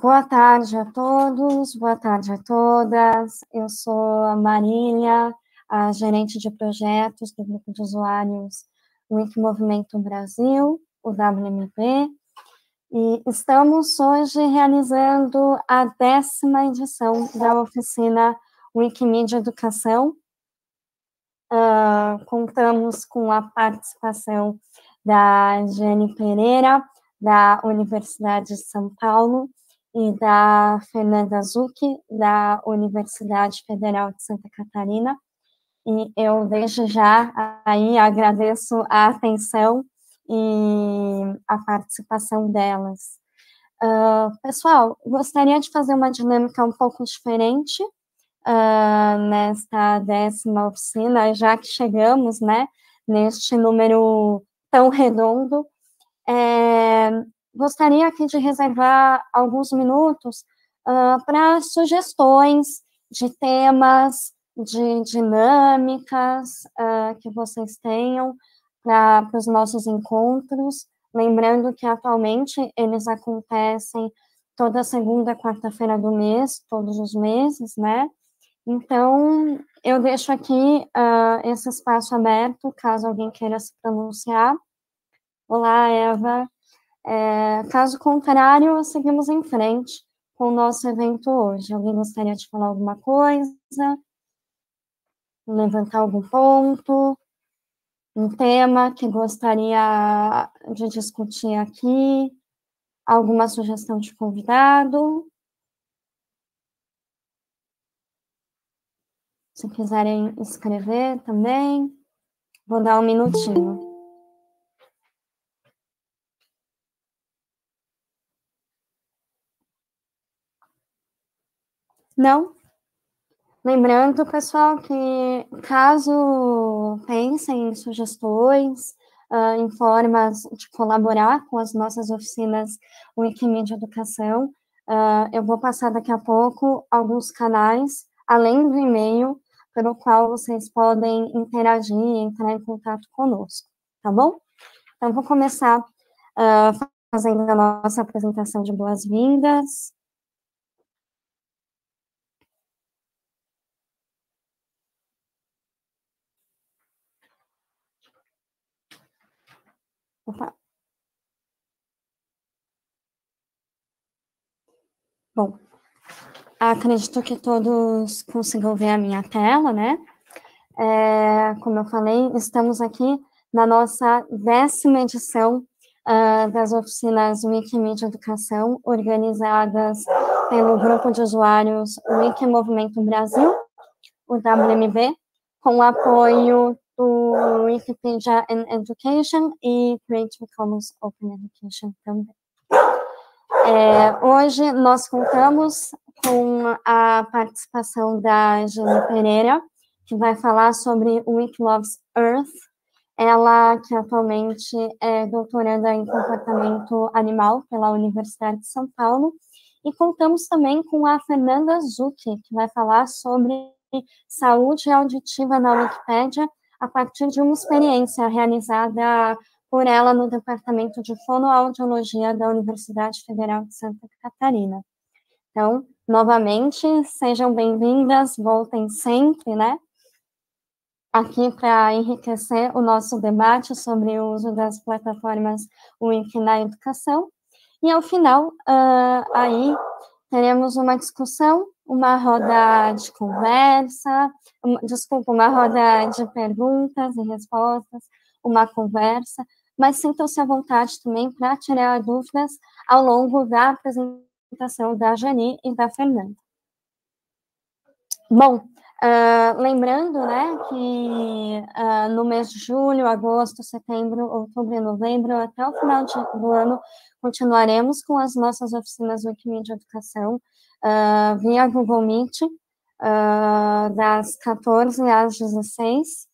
Boa tarde a todos, boa tarde a todas. Eu sou a Marília, a gerente de projetos do grupo de usuários Wikimovimento Brasil, o WMB, e estamos hoje realizando a 10ª edição da oficina Wikimedia Educação. Contamos com a participação da Jenny Pereira, da Universidade de São Paulo, e da Fernanda Zucchi, da Universidade Federal de Santa Catarina, e eu desde já aí agradeço a atenção e a participação delas. Pessoal, gostaria de fazer uma dinâmica um pouco diferente nesta 10ª oficina, já que chegamos, né, neste número tão redondo. Gostaria aqui de reservar alguns minutos para sugestões de temas, de dinâmicas que vocês tenham para os nossos encontros. Lembrando que atualmente eles acontecem toda segunda, quarta-feira do mês, todos os meses, né? Então, eu deixo aqui esse espaço aberto, caso alguém queira se pronunciar. Olá, Eva. Caso contrário, seguimos em frente com o nosso evento hoje. Alguém gostaria de falar alguma coisa? Levantar algum ponto? Um tema que gostaria de discutir aqui? Alguma sugestão de convidado? Se quiserem escrever também, vou dar um minutinho. Não? Lembrando, pessoal, que caso pensem em sugestões, em formas de colaborar com as nossas oficinas Wikimedia Educação, eu vou passar daqui a pouco alguns canais, além do e-mail, pelo qual vocês podem interagir e entrar em contato conosco, tá bom? Então, vou começar fazendo a nossa apresentação de boas-vindas. Opa. Bom, acredito que todos consigam ver a minha tela, né? Como eu falei, estamos aqui na nossa 10ª edição das oficinas Wikimedia Educação, organizadas pelo grupo de usuários Wikimovimento Brasil, o WMB, com o apoio do Wikipedia and Education e Creative Commons Open Education também. Hoje nós contamos com a participação da Jenny Pereira, que vai falar sobre o Wiki Loves Earth, ela que atualmente é doutoranda em comportamento animal pela Universidade de São Paulo, e contamos também com a Fernanda Zucchi, que vai falar sobre saúde auditiva na Wikipédia, a partir de uma experiência realizada por ela no Departamento de Fonoaudiologia da Universidade Federal de Santa Catarina. Então, novamente, sejam bem-vindas, voltem sempre, né? Aqui para enriquecer o nosso debate sobre o uso das plataformas Wiki na educação. E, ao final, aí teremos uma discussão, uma roda de conversa, uma roda de perguntas e respostas, uma conversa, mas sintam-se à vontade também para tirar dúvidas ao longo da apresentação da Jani e da Fernanda. Bom, lembrando, né, que no mês de julho, agosto, setembro, outubro e novembro, até o final do ano, continuaremos com as nossas oficinas Wikimedia Educação via Google Meet, das 14 às 16.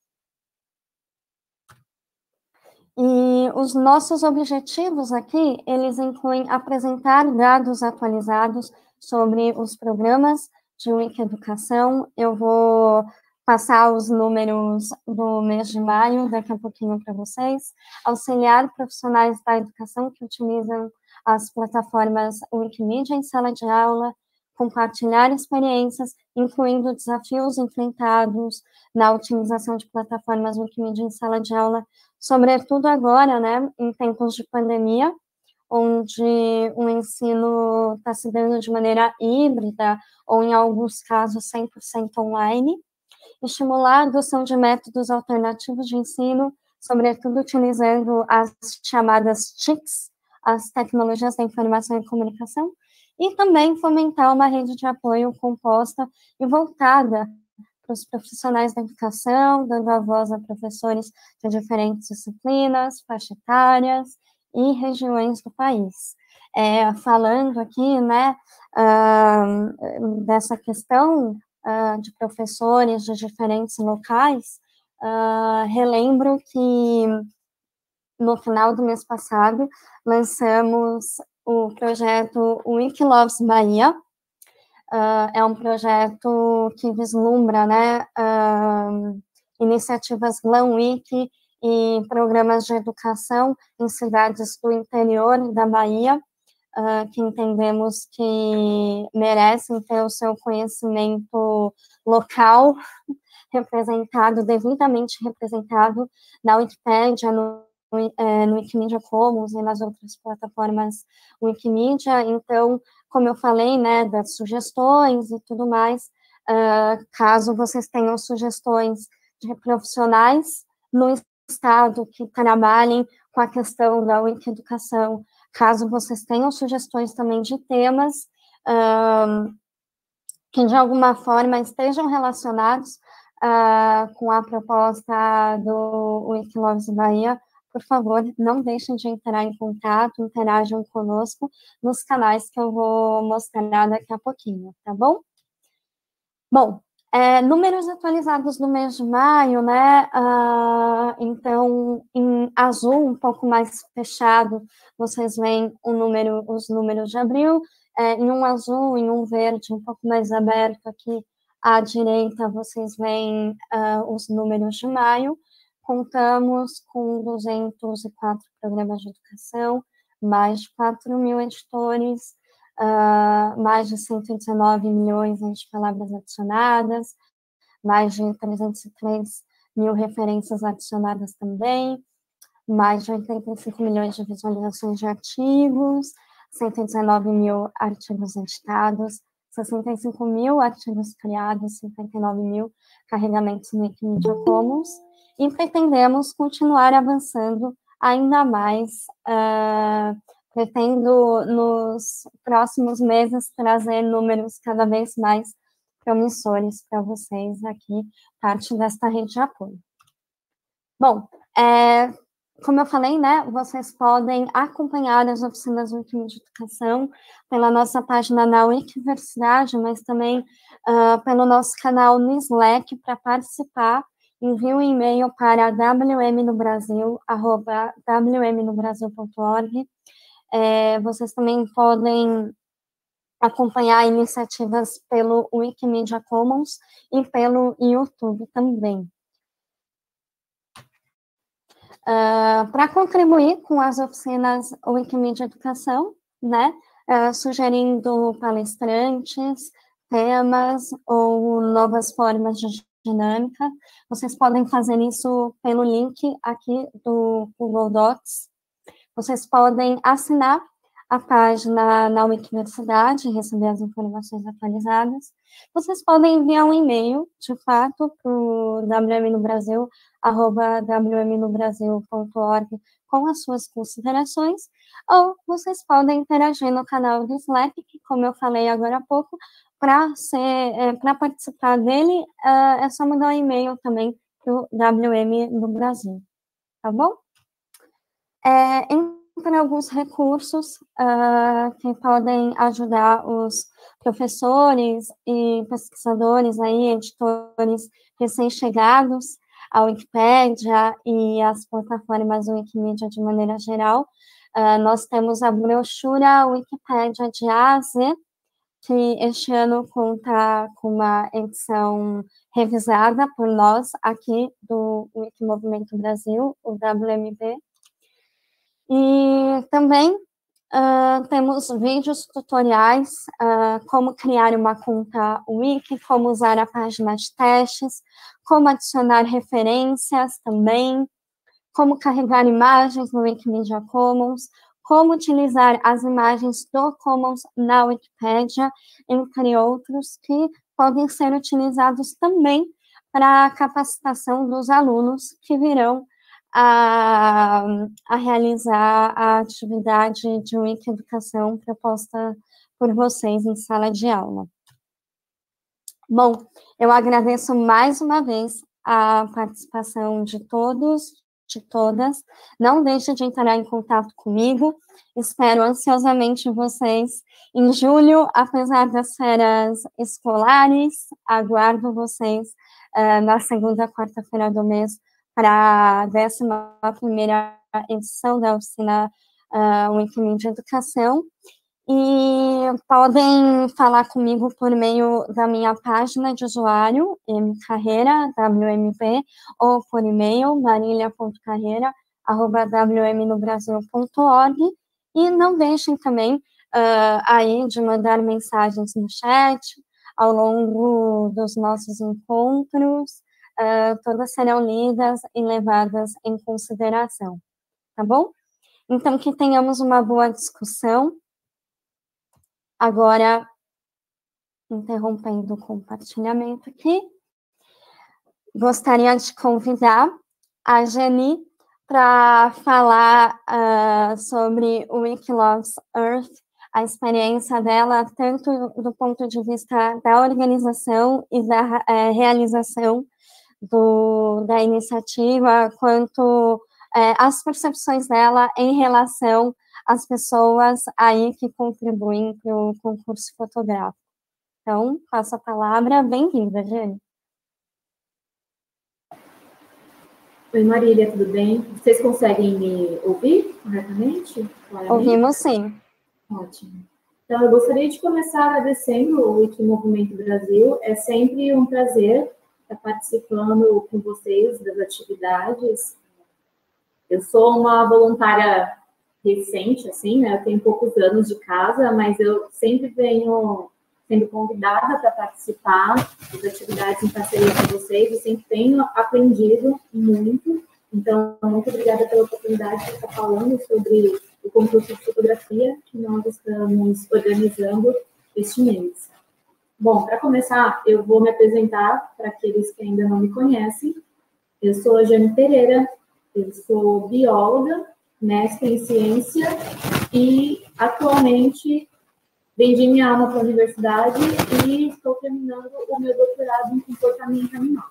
E os nossos objetivos aqui, eles incluem apresentar dados atualizados sobre os programas de Wiki Educação. Eu vou passar os números do mês de maio daqui a pouquinho para vocês. Auxiliar profissionais da educação que utilizam as plataformas Wikimedia em sala de aula, compartilhar experiências, incluindo desafios enfrentados na utilização de plataformas Wikimedia em sala de aula, sobretudo agora, né, em tempos de pandemia, onde o ensino está se dando de maneira híbrida, ou em alguns casos 100% online, estimular a adoção de métodos alternativos de ensino, sobretudo utilizando as chamadas TICs, as tecnologias da informação e comunicação, e também fomentar uma rede de apoio composta e voltada para os profissionais da educação, dando a voz a professores de diferentes disciplinas, faixas etárias e regiões do país. Falando aqui, né, dessa questão de professores de diferentes locais, relembro que no final do mês passado lançamos o projeto Wikiloves Bahia. É um projeto que vislumbra, né, iniciativas Glam Wiki e programas de educação em cidades do interior da Bahia, que entendemos que merecem ter o seu conhecimento local representado, devidamente representado na Wikipédia, no Wikimedia Commons e nas outras plataformas Wikimedia. Então, como eu falei, né, das sugestões e tudo mais, caso vocês tenham sugestões de profissionais no estado que trabalhem com a questão da Wiki-educação, caso vocês tenham sugestões também de temas que de alguma forma estejam relacionados com a proposta do Wikiloves Bahia, por favor, não deixem de entrar em contato, interajam conosco nos canais que eu vou mostrar daqui a pouquinho, tá bom? Bom, números atualizados no mês de maio, né? Então, em azul, um pouco mais fechado, vocês veem os números de abril. Em um azul, em um verde, um pouco mais aberto aqui à direita, vocês veem os números de maio. Contamos com 204 programas de educação, mais de 4.000 editores, mais de 119 milhões de palavras adicionadas, mais de 303 mil referências adicionadas também, mais de 85 milhões de visualizações de artigos, 119 mil artigos editados, 65 mil artigos criados, 59 mil carregamentos no Wikimedia Commons, e pretendemos continuar avançando ainda mais. Pretendo, nos próximos meses, trazer números cada vez mais promissores para vocês aqui, parte desta rede de apoio. Bom, como eu falei, né, vocês podem acompanhar as oficinas do Wikimedia Educação pela nossa página na Wikiversidade, mas também pelo nosso canal no Slack. Para participar, envie um e-mail para wmnobrasil@wmnobrasil.org. Vocês também podem acompanhar iniciativas pelo Wikimedia Commons e pelo YouTube também. Para contribuir com as oficinas Wikimedia Educação, né, sugerindo palestrantes, temas ou novas formas de dinâmica, vocês podem fazer isso pelo link aqui do Google Docs. Vocês podem assinar a página na Wikiversidade e receber as informações atualizadas. Vocês podem enviar um e-mail, de fato, para o wmnobrasil@wmnobrasil.org com as suas considerações, ou vocês podem interagir no canal do Slack, que, como eu falei agora há pouco, para participar dele, é só mandar um e-mail também para o WM no Brasil, tá bom? Entre alguns recursos que podem ajudar os professores e pesquisadores, aí, editores recém-chegados à Wikipédia e às plataformas do Wikimedia de maneira geral. Nós temos a brochura Wikipédia de A a Z, que este ano conta com uma edição revisada por nós aqui do Wikimovimento Brasil, o WMB. E também Temos vídeos tutoriais, como criar uma conta Wiki, como usar a página de testes, como adicionar referências também, como carregar imagens no Wikimedia Commons, como utilizar as imagens do Commons na Wikipédia, entre outros, que podem ser utilizados também para a capacitação dos alunos que virão a realizar a atividade de Wiki-educação proposta por vocês em sala de aula. Bom, eu agradeço mais uma vez a participação de todos, de todas. Não deixe de entrar em contato comigo. Espero ansiosamente vocês em julho, apesar das férias escolares. Aguardo vocês na segunda quarta-feira do mês para a 11ª edição da oficina Wikimedia Educação. E podem falar comigo por meio da minha página de usuário, mcarreira, WMP, ou por e-mail, marilia.carreira@wmnobrasil.org. E não deixem também aí de mandar mensagens no chat ao longo dos nossos encontros. Todas serão lidas e levadas em consideração, tá bom? Então, que tenhamos uma boa discussão. Agora, interrompendo o compartilhamento aqui, gostaria de convidar a Jenny para falar sobre o Wikiloves Earth, a experiência dela, tanto do ponto de vista da organização e da realização da iniciativa, quanto as percepções dela em relação às pessoas aí que contribuem para o concurso fotográfico. Então, passo a palavra. Bem-vinda, Jane. Oi, Marília, tudo bem? Vocês conseguem me ouvir corretamente? Claramente? Ouvimos, sim. Ótimo. Então, eu gostaria de começar agradecendo o Wikimovimento Brasil. É sempre um prazer estar participando com vocês das atividades. Eu sou uma voluntária recente, assim, né? Eu tenho poucos anos de casa, mas eu sempre venho sendo convidada para participar das atividades em parceria com vocês, e sempre tenho aprendido muito. Então, muito obrigada pela oportunidade de estar falando sobre o concurso de fotografia que nós estamos organizando este mês. Bom, para começar, eu vou me apresentar para aqueles que ainda não me conhecem. Eu sou a Jane Pereira, eu sou bióloga, mestre em ciência e, atualmente, vendi minha alma para a universidade e estou terminando o meu doutorado em comportamento animal.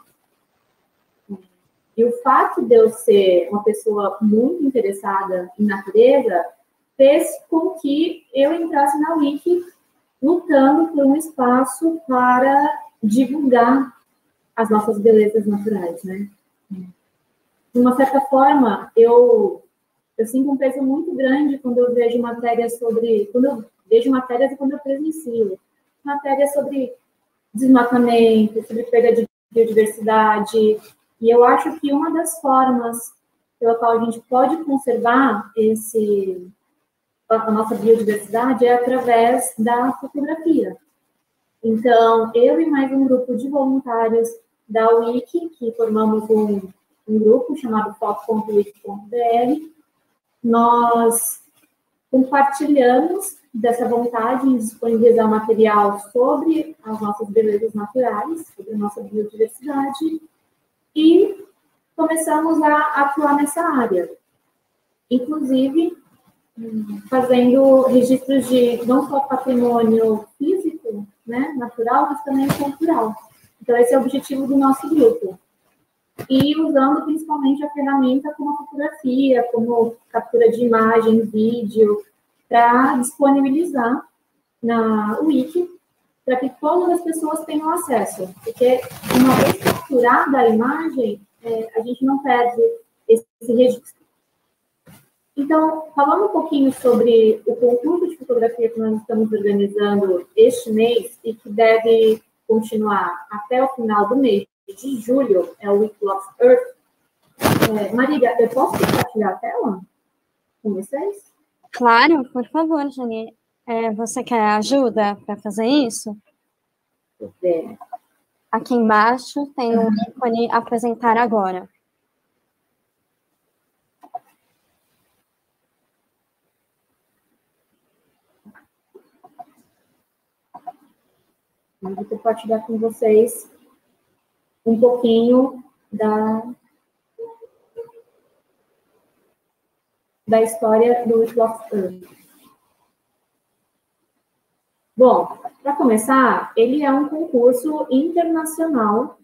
E o fato de eu ser uma pessoa muito interessada em natureza fez com que eu entrasse na Wiki lutando por um espaço para divulgar as nossas belezas naturais, né? De uma certa forma, eu sinto um peso muito grande quando eu vejo matérias sobre... Quando eu vejo matérias e quando eu presencio. Matérias sobre desmatamento, sobre perda de biodiversidade. E eu acho que uma das formas pela qual a gente pode conservar a nossa biodiversidade é através da fotografia. Então, eu e mais um grupo de voluntários da Wiki, que formamos um grupo chamado foto.wiki.br, nós compartilhamos dessa vontade em disponibilizar material sobre as nossas belezas naturais, sobre a nossa biodiversidade, e começamos a atuar nessa área. Inclusive, fazendo registros de não só patrimônio físico, né, natural, mas também cultural. Então, esse é o objetivo do nosso grupo. E usando principalmente a ferramenta como a fotografia, como captura de imagem, vídeo, para disponibilizar na Wiki, para que todas as pessoas tenham acesso. Porque, uma vez capturada a imagem, a gente não perde esse registro. Então, falando um pouquinho sobre o concurso de fotografia que nós estamos organizando este mês e que deve continuar até o final do mês de julho, é o Wikiloves Earth. Marília, eu posso compartilhar a tela com vocês? Claro, por favor, Jani. Você quer ajuda para fazer isso? Aqui embaixo tem um ícone apresentar agora. Eu vou compartilhar com vocês um pouquinho da história do Week of Earth. Bom, para começar, ele é um concurso internacional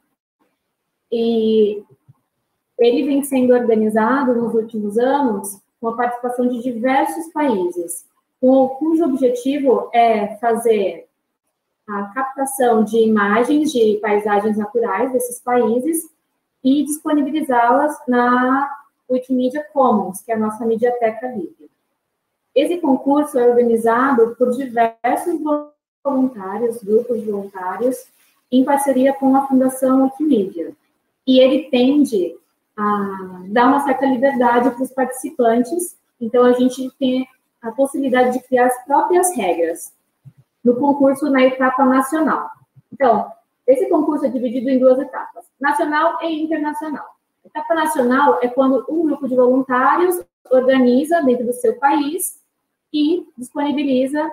e ele vem sendo organizado nos últimos anos com a participação de diversos países, cujo objetivo é fazer a captação de imagens de paisagens naturais desses países e disponibilizá-las na Wikimedia Commons, que é a nossa mediateca livre. Esse concurso é organizado por diversos voluntários, grupos de voluntários, em parceria com a Fundação Wikimedia. E ele tende a dar uma certa liberdade para os participantes, então a gente tem a possibilidade de criar as próprias regras no concurso na etapa nacional. Então, esse concurso é dividido em duas etapas, nacional e internacional. A etapa nacional é quando um grupo de voluntários organiza dentro do seu país e disponibiliza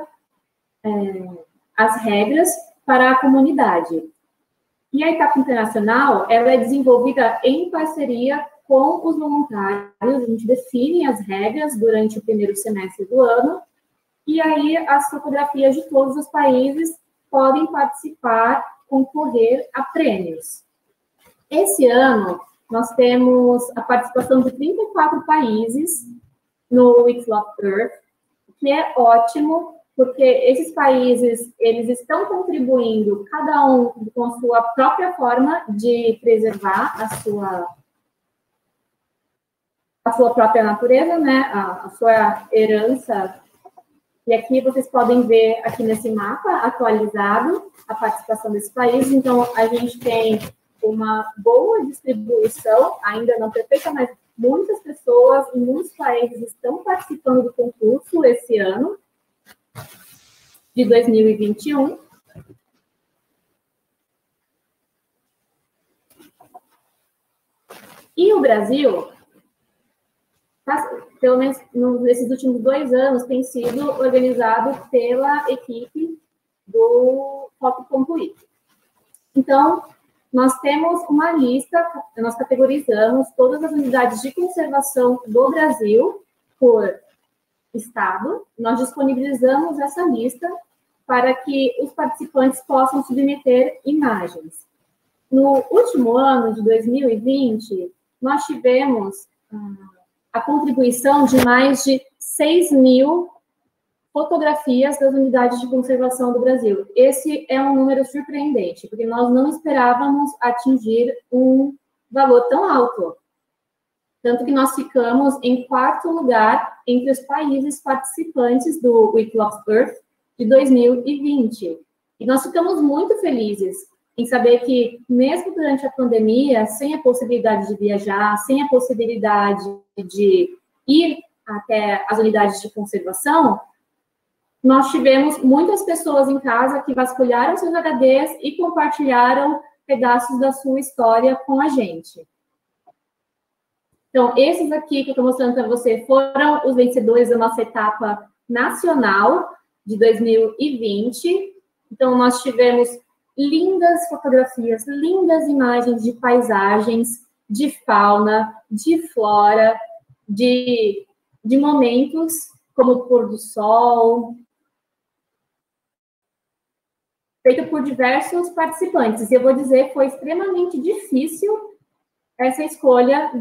as regras para a comunidade. E a etapa internacional, ela é desenvolvida em parceria com os voluntários, a gente define as regras durante o primeiro semestre do ano, e aí as fotografias de todos os países podem participar, concorrer a prêmios. Esse ano, nós temos a participação de 34 países no Week of Earth, que é ótimo, porque esses países, eles estão contribuindo, cada um com a sua própria forma de preservar a sua própria natureza, né, a sua herança. E aqui vocês podem ver, aqui nesse mapa atualizado, a participação desses países. Então, a gente tem uma boa distribuição, ainda não perfeita, mas muitas pessoas em muitos países estão participando do concurso esse ano, de 2021. E o Brasil, pelo menos nesses últimos 2 anos, tem sido organizado pela equipe do Foto.wiki. Então, nós temos uma lista, nós categorizamos todas as unidades de conservação do Brasil por estado, nós disponibilizamos essa lista para que os participantes possam submeter imagens. No último ano de 2020, nós tivemos a contribuição de mais de 6.000 fotografias das unidades de conservação do Brasil. Esse é um número surpreendente, porque nós não esperávamos atingir um valor tão alto. Tanto que nós ficamos em 4º lugar entre os países participantes do Week of Earth de 2020. E nós ficamos muito felizes em saber que, mesmo durante a pandemia, sem a possibilidade de viajar, sem a possibilidade de ir até as unidades de conservação, nós tivemos muitas pessoas em casa que vasculharam seus HDs e compartilharam pedaços da sua história com a gente. Então, esses aqui que eu estou mostrando para você foram os vencedores da nossa etapa nacional de 2020. Então, nós tivemos lindas fotografias, lindas imagens de paisagens, de fauna, de flora, de momentos como o pôr do sol, feito por diversos participantes. E eu vou dizer, foi extremamente difícil essa escolha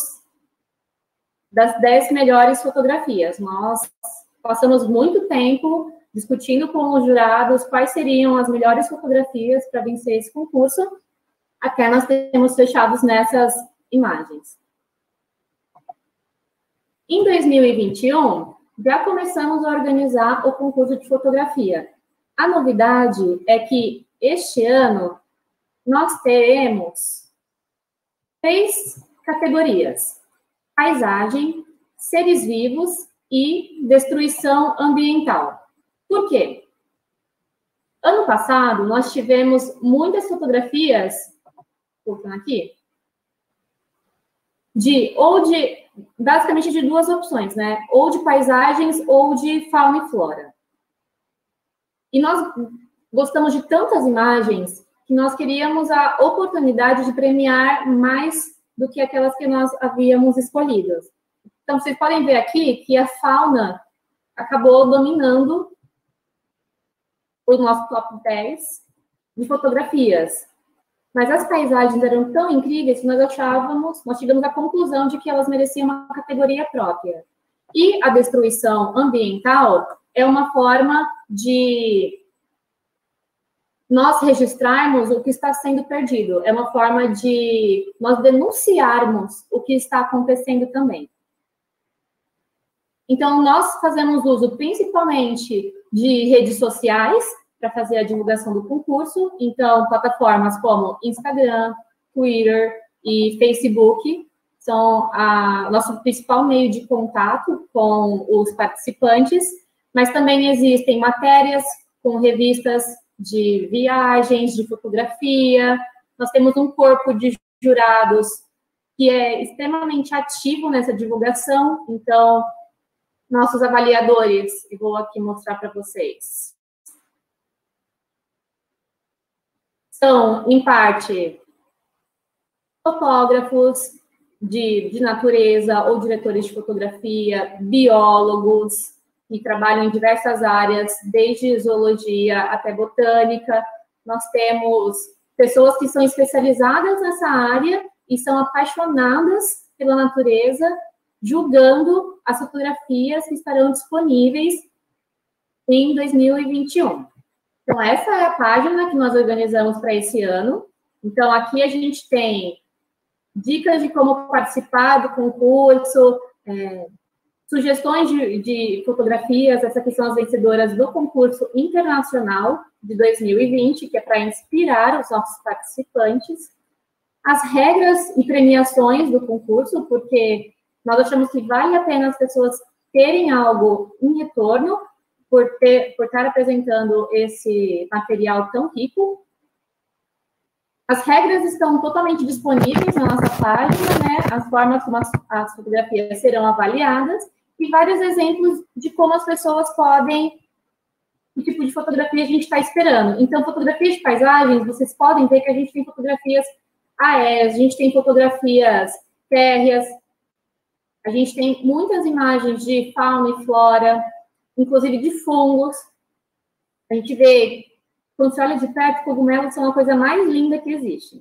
das 10 melhores fotografias. Nós passamos muito tempo discutindo com os jurados quais seriam as melhores fotografias para vencer esse concurso, até nós temos fechados nessas imagens. Em 2021, já começamos a organizar o concurso de fotografia. A novidade é que este ano nós teremos 3 categorias: paisagem, seres vivos e destruição ambiental. Por quê? Ano passado, nós tivemos muitas fotografias, voltando aqui, basicamente de duas opções, né? Ou de paisagens ou de fauna e flora. E nós gostamos de tantas imagens que nós queríamos a oportunidade de premiar mais do que aquelas que nós havíamos escolhido. Então, vocês podem ver aqui que a fauna acabou dominando o nosso top 10 de fotografias. Mas as paisagens eram tão incríveis que nós chegamos à conclusão de que elas mereciam uma categoria própria. E a destruição ambiental é uma forma de nós registrarmos o que está sendo perdido. É uma forma de nós denunciarmos o que está acontecendo também. Então, nós fazemos uso principalmente de redes sociais para fazer a divulgação do concurso. Então, plataformas como Instagram, Twitter e Facebook são o nosso principal meio de contato com os participantes, mas também existem matérias com revistas de viagens, de fotografia. Nós temos um corpo de jurados que é extremamente ativo nessa divulgação. Então, nossos avaliadores, eu vou aqui mostrar para vocês, são, em parte, fotógrafos de natureza ou diretores de fotografia, biólogos, que trabalham em diversas áreas, desde zoologia até botânica. Nós temos pessoas que são especializadas nessa área e são apaixonadas pela natureza, julgando as fotografias que estarão disponíveis em 2021. Então, essa é a página que nós organizamos para esse ano. Então, aqui a gente tem dicas de como participar do concurso, sugestões de fotografias, essas aqui são as vencedoras do concurso internacional de 2020, que é para inspirar os nossos participantes. As regras e premiações do concurso, porque nós achamos que vale a pena as pessoas terem algo em retorno por estar apresentando esse material tão rico. As regras estão totalmente disponíveis na nossa página, né? As formas como as fotografias serão avaliadas e vários exemplos de como as pessoas podem, que tipo de fotografia a gente está esperando. Então, fotografias de paisagens, vocês podem ver que a gente tem fotografias aéreas, a gente tem fotografias térreas, a gente tem muitas imagens de fauna e flora, inclusive de fungos. A gente vê, quando você olha de perto, cogumelos são a coisa mais linda que existe.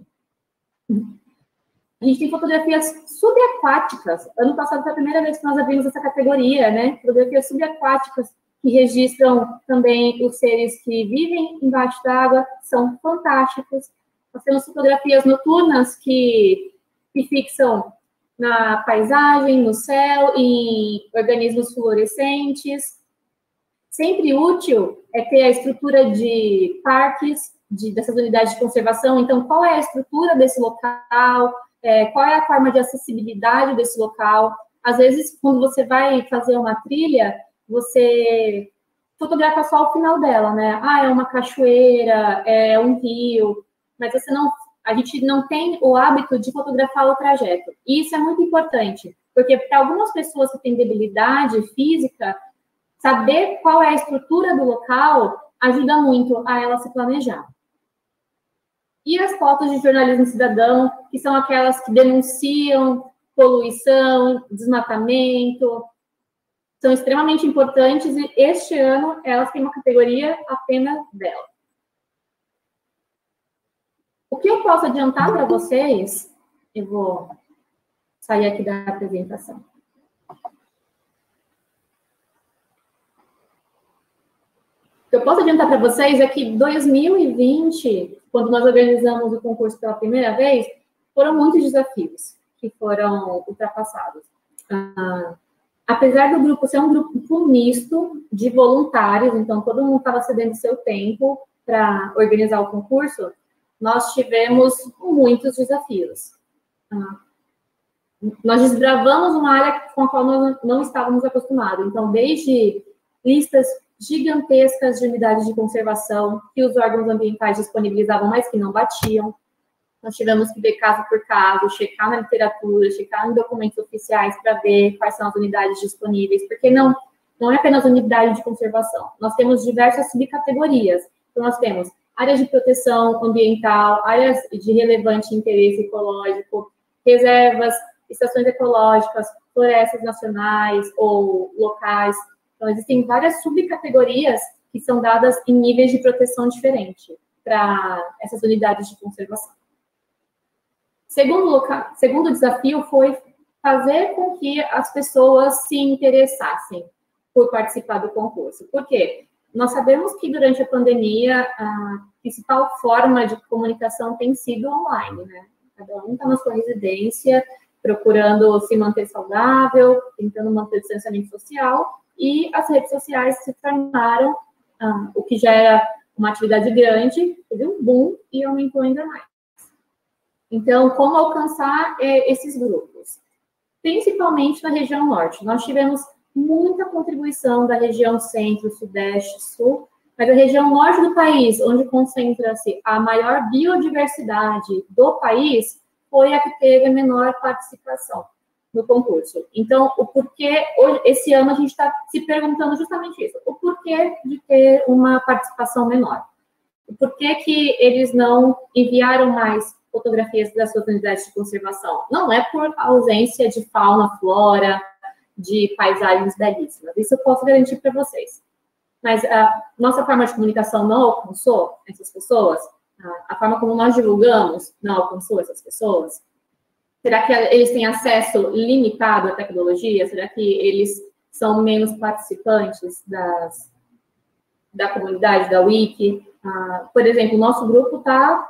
A gente tem fotografias subaquáticas. Ano passado foi a primeira vez que nós abrimos essa categoria, né? Fotografias subaquáticas que registram também os seres que vivem embaixo d'água, são fantásticos. Nós temos fotografias noturnas que fixam na paisagem, no céu, em organismos fluorescentes. Sempre útil é ter a estrutura de parques, dessas unidades de conservação. Então, qual é a estrutura desse local? Qual é a forma de acessibilidade desse local? Às vezes, quando você vai fazer uma trilha, você fotografa só o final dela, né? Ah, é uma cachoeira, é um rio, mas a gente não tem o hábito de fotografar o trajeto. E isso é muito importante, porque para algumas pessoas que têm debilidade física, saber qual é a estrutura do local ajuda muito a ela se planejar. E as fotos de jornalismo cidadão, que são aquelas que denunciam poluição, desmatamento, são extremamente importantes e este ano elas têm uma categoria apenas dela. O que eu posso adiantar para vocês, eu vou sair aqui da apresentação. O que eu posso adiantar para vocês é que 2020, quando nós organizamos o concurso pela primeira vez, foram muitos desafios que foram ultrapassados. Apesar do grupo ser um grupo misto de voluntários, então todo mundo estava cedendo seu tempo para organizar o concurso, nós tivemos muitos desafios. nós desbravamos uma área com a qual nós não estávamos acostumados. Então, desde listas gigantescas de unidades de conservação que os órgãos ambientais disponibilizavam, mas que não batiam. Nós tivemos que ver caso por caso, checar na literatura, checar em documentos oficiais para ver quais são as unidades disponíveis, porque não é apenas unidade de conservação. Nós temos diversas subcategorias. Então, nós temos áreas de proteção ambiental, áreas de relevante interesse ecológico, reservas, estações ecológicas, florestas nacionais ou locais. Então, existem várias subcategorias que são dadas em níveis de proteção diferente para essas unidades de conservação. Segundo desafio foi fazer com que as pessoas se interessassem por participar do concurso. Por quê? Nós sabemos que durante a pandemia a principal forma de comunicação tem sido online, né? Cada um está na sua residência, procurando se manter saudável, tentando manter o distanciamento social, e as redes sociais se tornaram o que já era uma atividade grande, teve um boom e aumentou ainda mais. Então, como alcançar esses grupos? Principalmente na região norte. Nós tivemos muita contribuição da região centro, sudeste, sul, mas a região norte do país, onde concentra-se a maior biodiversidade do país, foi a que teve a menor participação no concurso. Então, o porquê, hoje, esse ano a gente está se perguntando justamente isso, o porquê de ter uma participação menor. O porquê que eles não enviaram mais fotografias das suas unidades de conservação. Não é por ausência de fauna, flora, de paisagens belíssimas. Isso eu posso garantir para vocês. Mas a nossa forma de comunicação não alcançou essas pessoas? A forma como nós divulgamos não alcançou essas pessoas? Será que eles têm acesso limitado à tecnologia? Será que eles são menos participantes da comunidade, da Wiki? Por exemplo, o nosso grupo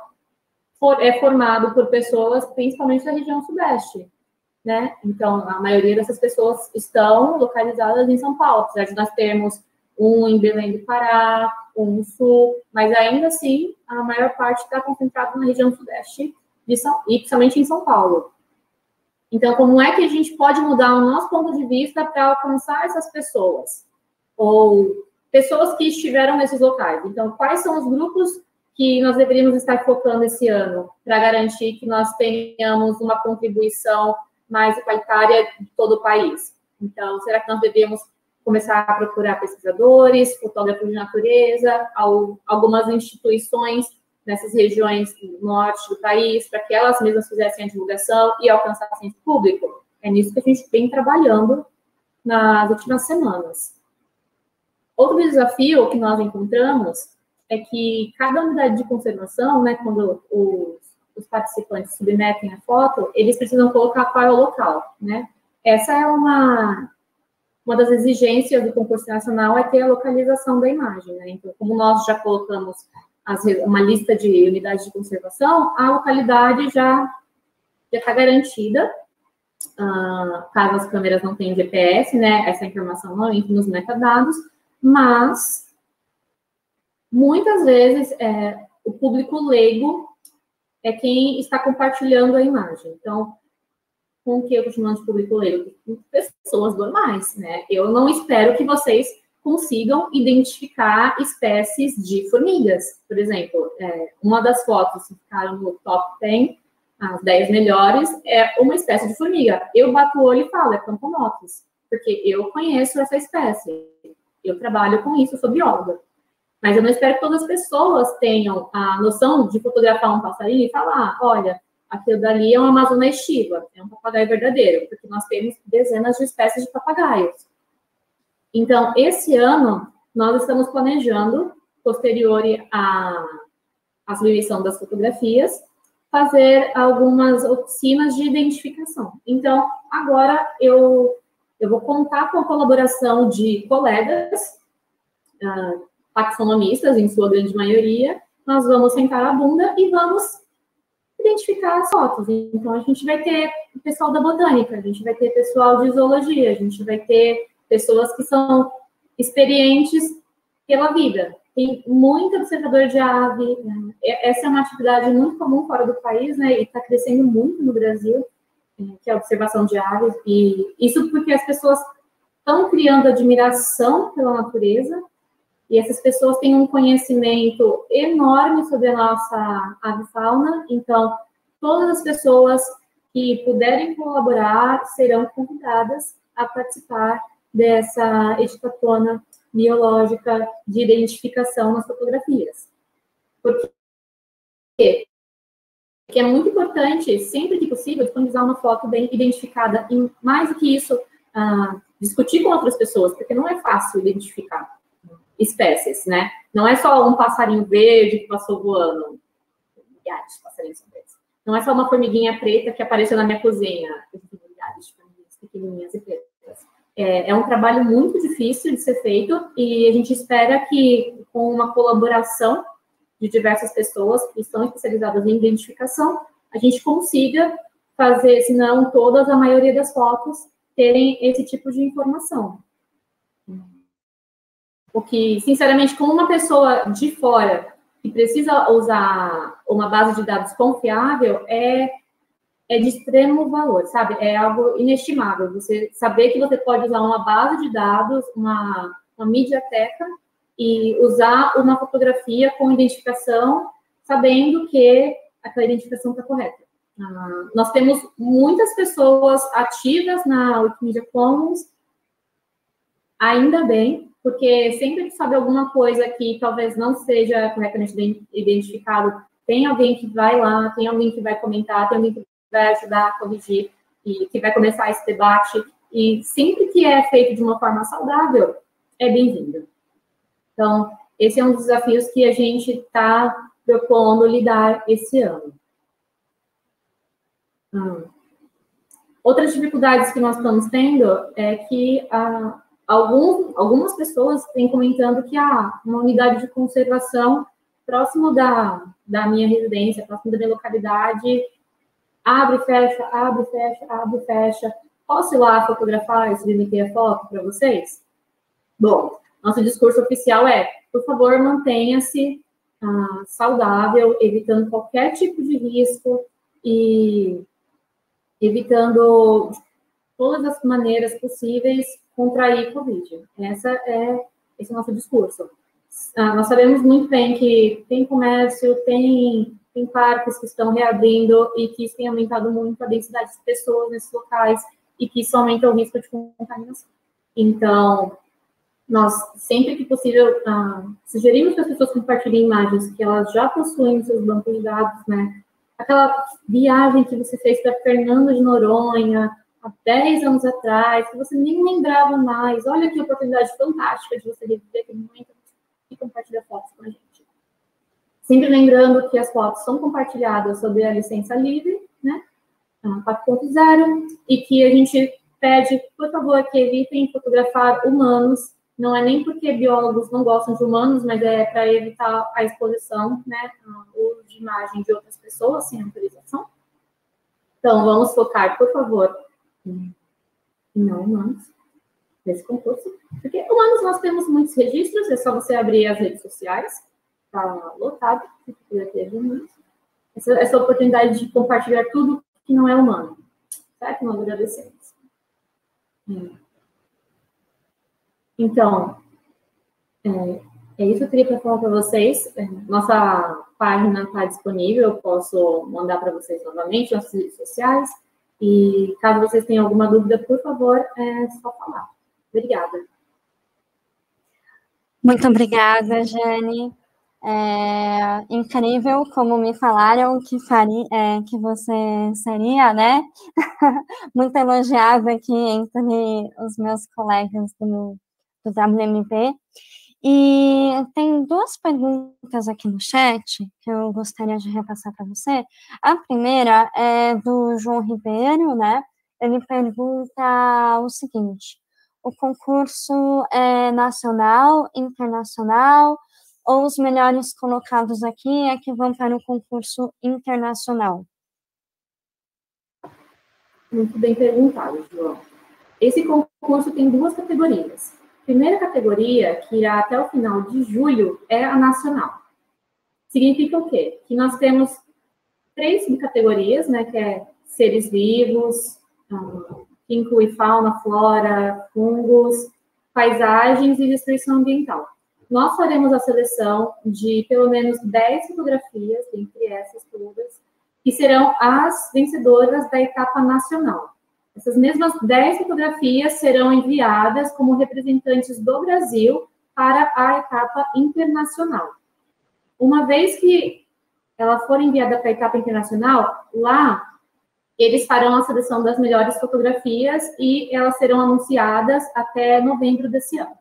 é formado por pessoas, principalmente da região sudeste, né? Então, a maioria dessas pessoas estão localizadas em São Paulo, apesar de nós termos um em Belém do Pará, um no sul, mas ainda assim, a maior parte está concentrada na região sudeste e principalmente em São Paulo. Então, como é que a gente pode mudar o nosso ponto de vista para alcançar essas pessoas? Ou pessoas que estiveram nesses locais. Então, quais são os grupos que nós deveríamos estar focando esse ano para garantir que nós tenhamos uma contribuição mais igualitária de todo o país? Então, será que nós devemos começar a procurar pesquisadores, fotógrafos de natureza, algumas instituições nessas regiões do norte do país, para que elas mesmas fizessem a divulgação e alcançassem esse público? É nisso que a gente vem trabalhando nas últimas semanas. Outro desafio que nós encontramos é que cada unidade de conservação, né, quando os participantes submetem a foto, eles precisam colocar qual é o local, né? Essa é uma das exigências do concurso nacional, é ter a localização da imagem, né? Então, como nós já colocamos uma lista de unidades de conservação, a localidade já está garantida, caso as câmeras não tenham GPS, né? Essa informação não entra nos metadados, mas muitas vezes o público leigo é quem está compartilhando a imagem. Então, com o que eu estou chamando de público leigo? Pessoas normais, né? Eu não espero que vocês consigam identificar espécies de formigas. Por exemplo, uma das fotos que ficaram no top 10, as 10 melhores, é uma espécie de formiga. Eu bato o olho e falo, é Camponotus, porque eu conheço essa espécie. Eu trabalho com isso, eu sou bióloga. Mas eu não espero que todas as pessoas tenham a noção de fotografar um passarinho e falar, olha, aquilo dali é uma amazona estiva, é um papagaio verdadeiro, porque nós temos dezenas de espécies de papagaios. Então, esse ano, nós estamos planejando, posterior à submissão das fotografias, fazer algumas oficinas de identificação. Então, agora eu vou contar com a colaboração de colegas, taxonomistas, em sua grande maioria. Nós vamos sentar a bunda e vamos identificar as fotos. Então, a gente vai ter o pessoal da botânica, a gente vai ter pessoal de zoologia, a gente vai ter pessoas que são experientes pela vida. Tem muito observador de ave, né? Essa é uma atividade muito comum fora do país, né? E está crescendo muito no Brasil. que é a observação de aves, e isso porque as pessoas estão criando admiração pela natureza, e essas pessoas têm um conhecimento enorme sobre a nossa avifauna, então, todas as pessoas que puderem colaborar serão convidadas a participar dessa etiquetona biológica de identificação nas fotografias. Por quê? Porque é muito importante, sempre que possível, disponibilizar uma foto bem identificada, e mais do que isso, discutir com outras pessoas, porque não é fácil identificar espécies, né? Não é só um passarinho verde que passou voando, milhares de passarinhos verdes. Não é só uma formiguinha preta que apareceu na minha cozinha, milhares de formiguinhas pequenininhas e pretas. É um trabalho muito difícil de ser feito, e a gente espera que, com uma colaboração de diversas pessoas que estão especializadas em identificação, a gente consiga fazer, se não todas, a maioria das fotos terem esse tipo de informação. O que, sinceramente, como uma pessoa de fora que precisa usar uma base de dados confiável, é de extremo valor, sabe? É algo inestimável. Você saber que você pode usar uma base de dados, uma mediateca, e usar uma fotografia com identificação, sabendo que aquela identificação está correta. Nós temos muitas pessoas ativas na Wikimedia Commons, ainda bem, porque sempre que sabe alguma coisa que talvez não seja corretamente identificado, tem alguém que vai lá, tem alguém que vai comentar, tem alguém que vai ajudar a corrigir, e que vai começar esse debate, e sempre que é feito de uma forma saudável, é bem-vindo. Então, esse é um dos desafios que a gente está propondo lidar esse ano. Outras dificuldades que nós estamos tendo é que algumas pessoas têm comentando que uma unidade de conservação próximo da minha residência, próximo da minha localidade, abre, fecha, abre, fecha, abre, fecha. Posso ir lá fotografar e submeter a foto para vocês? Bom, nosso discurso oficial é, por favor, mantenha-se saudável, evitando qualquer tipo de risco e evitando de todas as maneiras possíveis contrair Covid. Esse é o nosso discurso. Nós sabemos muito bem que tem comércio, tem parques que estão reabrindo e que isso tem aumentado muito a densidade de pessoas nesses locais e que isso aumenta o risco de contaminação. Então, nós, sempre que possível, sugerimos que as pessoas compartilhem imagens que elas já possuem nos seus bancos de dados, né? Aquela viagem que você fez para Fernando de Noronha, há 10 anos atrás, que você nem lembrava mais. Olha que oportunidade fantástica de você reviver aquele momento e compartilhar fotos com a gente. Sempre lembrando que as fotos são compartilhadas sob a licença livre, né? 4.0, e que a gente pede, por favor, que evitem fotografar humanos. Não é nem porque biólogos não gostam de humanos, mas é para evitar a exposição, né, o uso de imagem de outras pessoas sem autorização. Então, vamos focar, por favor, em não humanos, nesse concurso. Porque humanos nós temos muitos registros, é só você abrir as redes sociais, está lotado, se quiser ter humanos. Essa oportunidade de compartilhar tudo que não é humano. Certo? Nós agradecemos. Então, é isso que eu queria para falar para vocês. Nossa página está disponível, eu posso mandar para vocês novamente, nossas redes sociais. E caso vocês tenham alguma dúvida, por favor, é só falar. Obrigada. Muito obrigada, Jane. É incrível como me falaram que você seria, né? Muito elogiada aqui entre os meus colegas do WMP. E tem duas perguntas aqui no chat que eu gostaria de repassar para você. A primeira é do João Ribeiro, né? Ele pergunta o seguinte: o concurso é nacional, internacional, ou os melhores colocados aqui é que vão para o concurso internacional? Muito bem perguntado, João. Esse concurso tem duas categorias. A primeira categoria, que irá até o final de julho, é a nacional. Significa o quê? Que nós temos 3 subcategorias, né, que é seres vivos, que inclui fauna, flora, fungos, paisagens e destruição ambiental. Nós faremos a seleção de pelo menos 10 fotografias, entre essas todas, que serão as vencedoras da etapa nacional. Essas mesmas 10 fotografias serão enviadas como representantes do Brasil para a etapa internacional. Uma vez que ela for enviada para a etapa internacional, lá eles farão a seleção das melhores fotografias e elas serão anunciadas até novembro desse ano.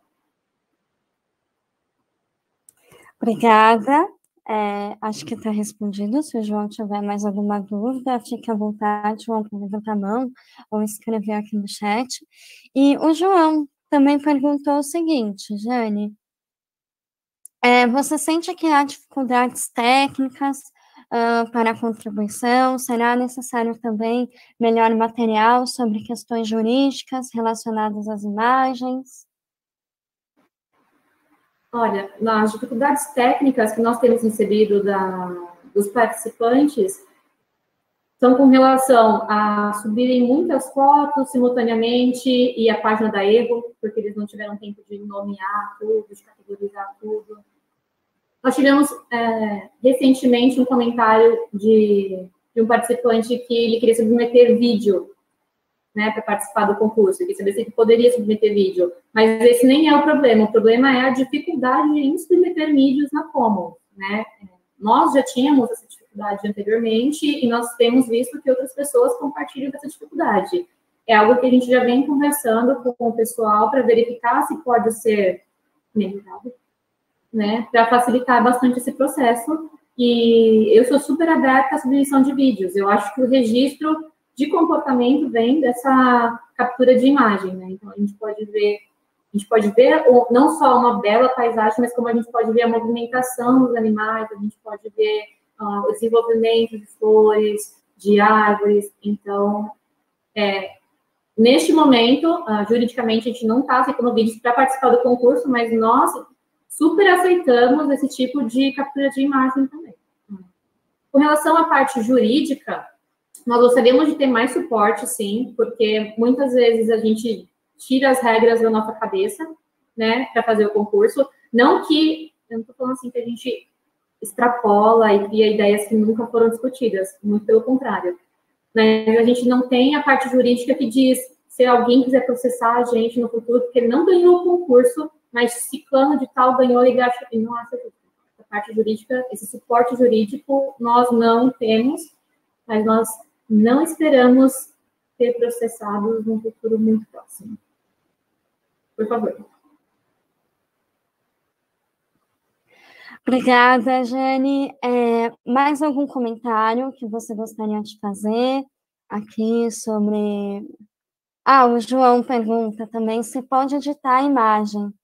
Obrigada. Acho que está respondido. Se o João tiver mais alguma dúvida, fique à vontade, João, para levantar a mão ou escrever aqui no chat. E o João também perguntou o seguinte, Jane, você sente que há dificuldades técnicas para a contribuição? Será necessário também melhor material sobre questões jurídicas relacionadas às imagens? Olha, nas dificuldades técnicas que nós temos recebido dos participantes são com relação a subirem muitas fotos simultaneamente e a página dá erro, porque eles não tiveram tempo de nomear tudo, de categorizar tudo. Nós tivemos recentemente um comentário de um participante que ele queria submeter vídeo, né, para participar do concurso, queria saber se ele poderia submeter vídeo, mas esse nem é o problema é a dificuldade em submeter vídeos na Commons, né? Nós já tínhamos essa dificuldade anteriormente e nós temos visto que outras pessoas compartilham dessa dificuldade. É algo que a gente já vem conversando com o pessoal para verificar se pode ser melhorado, né, para facilitar bastante esse processo. E eu sou super aberta à submissão de vídeos. Eu acho que o registro de comportamento vem dessa captura de imagem, né? Então a gente pode ver não só uma bela paisagem, mas como a gente pode ver a movimentação dos animais, a gente pode ver o desenvolvimento de flores, de árvores. Então, neste momento, juridicamente, a gente não está aceitando vídeos para participar do concurso, mas nós super aceitamos esse tipo de captura de imagem também. Com relação à parte jurídica, nós gostaríamos de ter mais suporte, sim, porque muitas vezes a gente tira as regras da nossa cabeça, né, para fazer o concurso. Não que, eu não estou falando assim que a gente extrapola e cria ideias que nunca foram discutidas, muito pelo contrário. Mas a gente não tem a parte jurídica que diz, se alguém quiser processar a gente no futuro, porque não ganhou o concurso, mas ciclano de tal ganhou e não acha justo. A parte jurídica, esse suporte jurídico, nós não temos, mas nós não esperamos ser processados num futuro muito próximo. Por favor. Obrigada, Jane. Mais algum comentário que você gostaria de fazer aqui sobre... o João pergunta também se pode editar a imagem.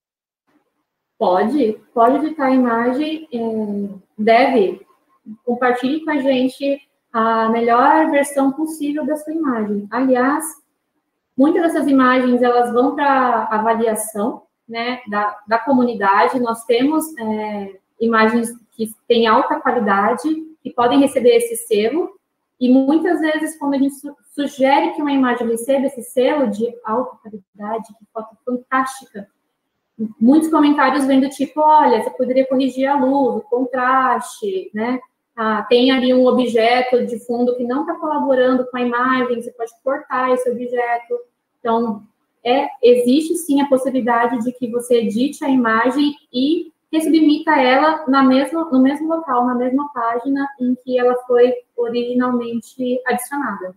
Pode editar a imagem, deve. Compartilhe com a gente a melhor versão possível da sua imagem. Aliás, muitas dessas imagens, elas vão para avaliação, né, da comunidade. Nós temos imagens que têm alta qualidade, que podem receber esse selo, e muitas vezes, quando a gente sugere que uma imagem receba esse selo de alta qualidade, que foto fantástica, muitos comentários vêm do tipo, olha, você poderia corrigir a luz, o contraste, né? Tem ali um objeto de fundo que não está colaborando com a imagem, você pode cortar esse objeto. Então, existe sim a possibilidade de que você edite a imagem e resubmita ela no mesmo local, na mesma página em que ela foi originalmente adicionada.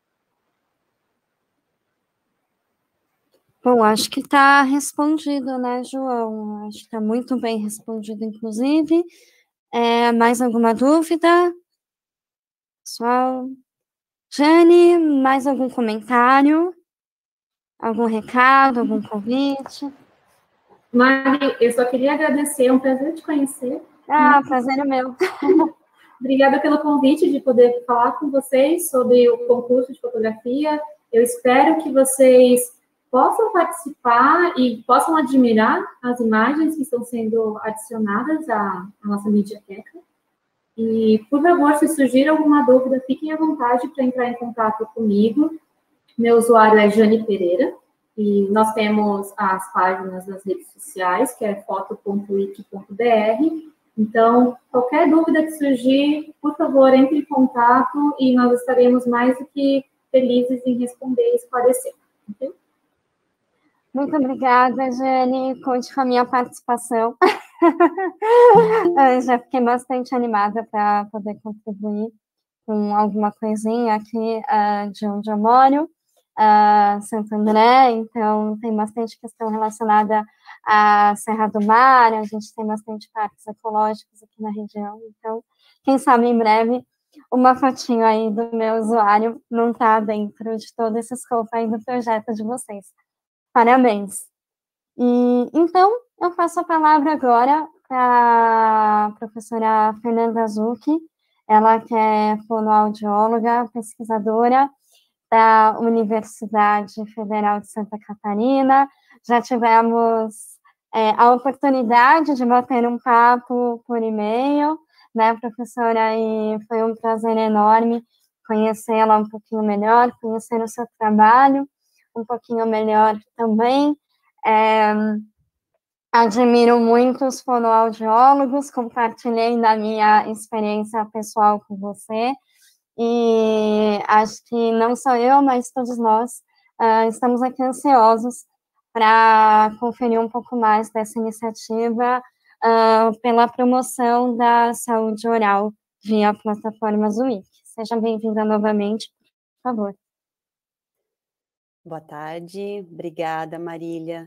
Bom, acho que está respondido, né, João? Acho que está muito bem respondido, inclusive. Mais alguma dúvida? Pessoal? Jane, mais algum comentário? Algum recado, algum convite? Mari, eu só queria agradecer, é um prazer te conhecer. Prazer é meu. Obrigada pelo convite de poder falar com vocês sobre o concurso de fotografia. Eu espero que vocês possam participar e possam admirar as imagens que estão sendo adicionadas à nossa Mediateca. E, por favor, se surgir alguma dúvida, fiquem à vontade para entrar em contato comigo. Meu usuário é Jane Pereira, e nós temos as páginas nas redes sociais, que é foto.wiki.br. Então, qualquer dúvida que surgir, por favor, entre em contato e nós estaremos mais do que felizes em responder e esclarecer. Okay? Muito obrigada, Jane. Conte com a minha participação. Eu já fiquei bastante animada para poder contribuir com alguma coisinha aqui de onde eu moro, Santo André, então tem bastante questão relacionada à Serra do Mar, a gente tem bastante parques ecológicos aqui na região, então quem sabe em breve uma fotinho aí do meu usuário não está dentro de todo esse escopo aí do projeto de vocês. Parabéns! E, então, eu passo a palavra agora para a professora Fernanda Zucchi, ela que é fonoaudióloga, pesquisadora da Universidade Federal de Santa Catarina. Já tivemos a oportunidade de bater um papo por e-mail, né, professora, e foi um prazer enorme conhecê-la um pouquinho melhor, conhecer o seu trabalho um pouquinho melhor também. Admiro muito os fonoaudiólogos, compartilhei da minha experiência pessoal com você, e acho que não só eu, mas todos nós estamos aqui ansiosos para conferir um pouco mais dessa iniciativa pela promoção da saúde oral via plataformas WIC. Seja bem-vinda novamente, por favor. Boa tarde, obrigada, Marília.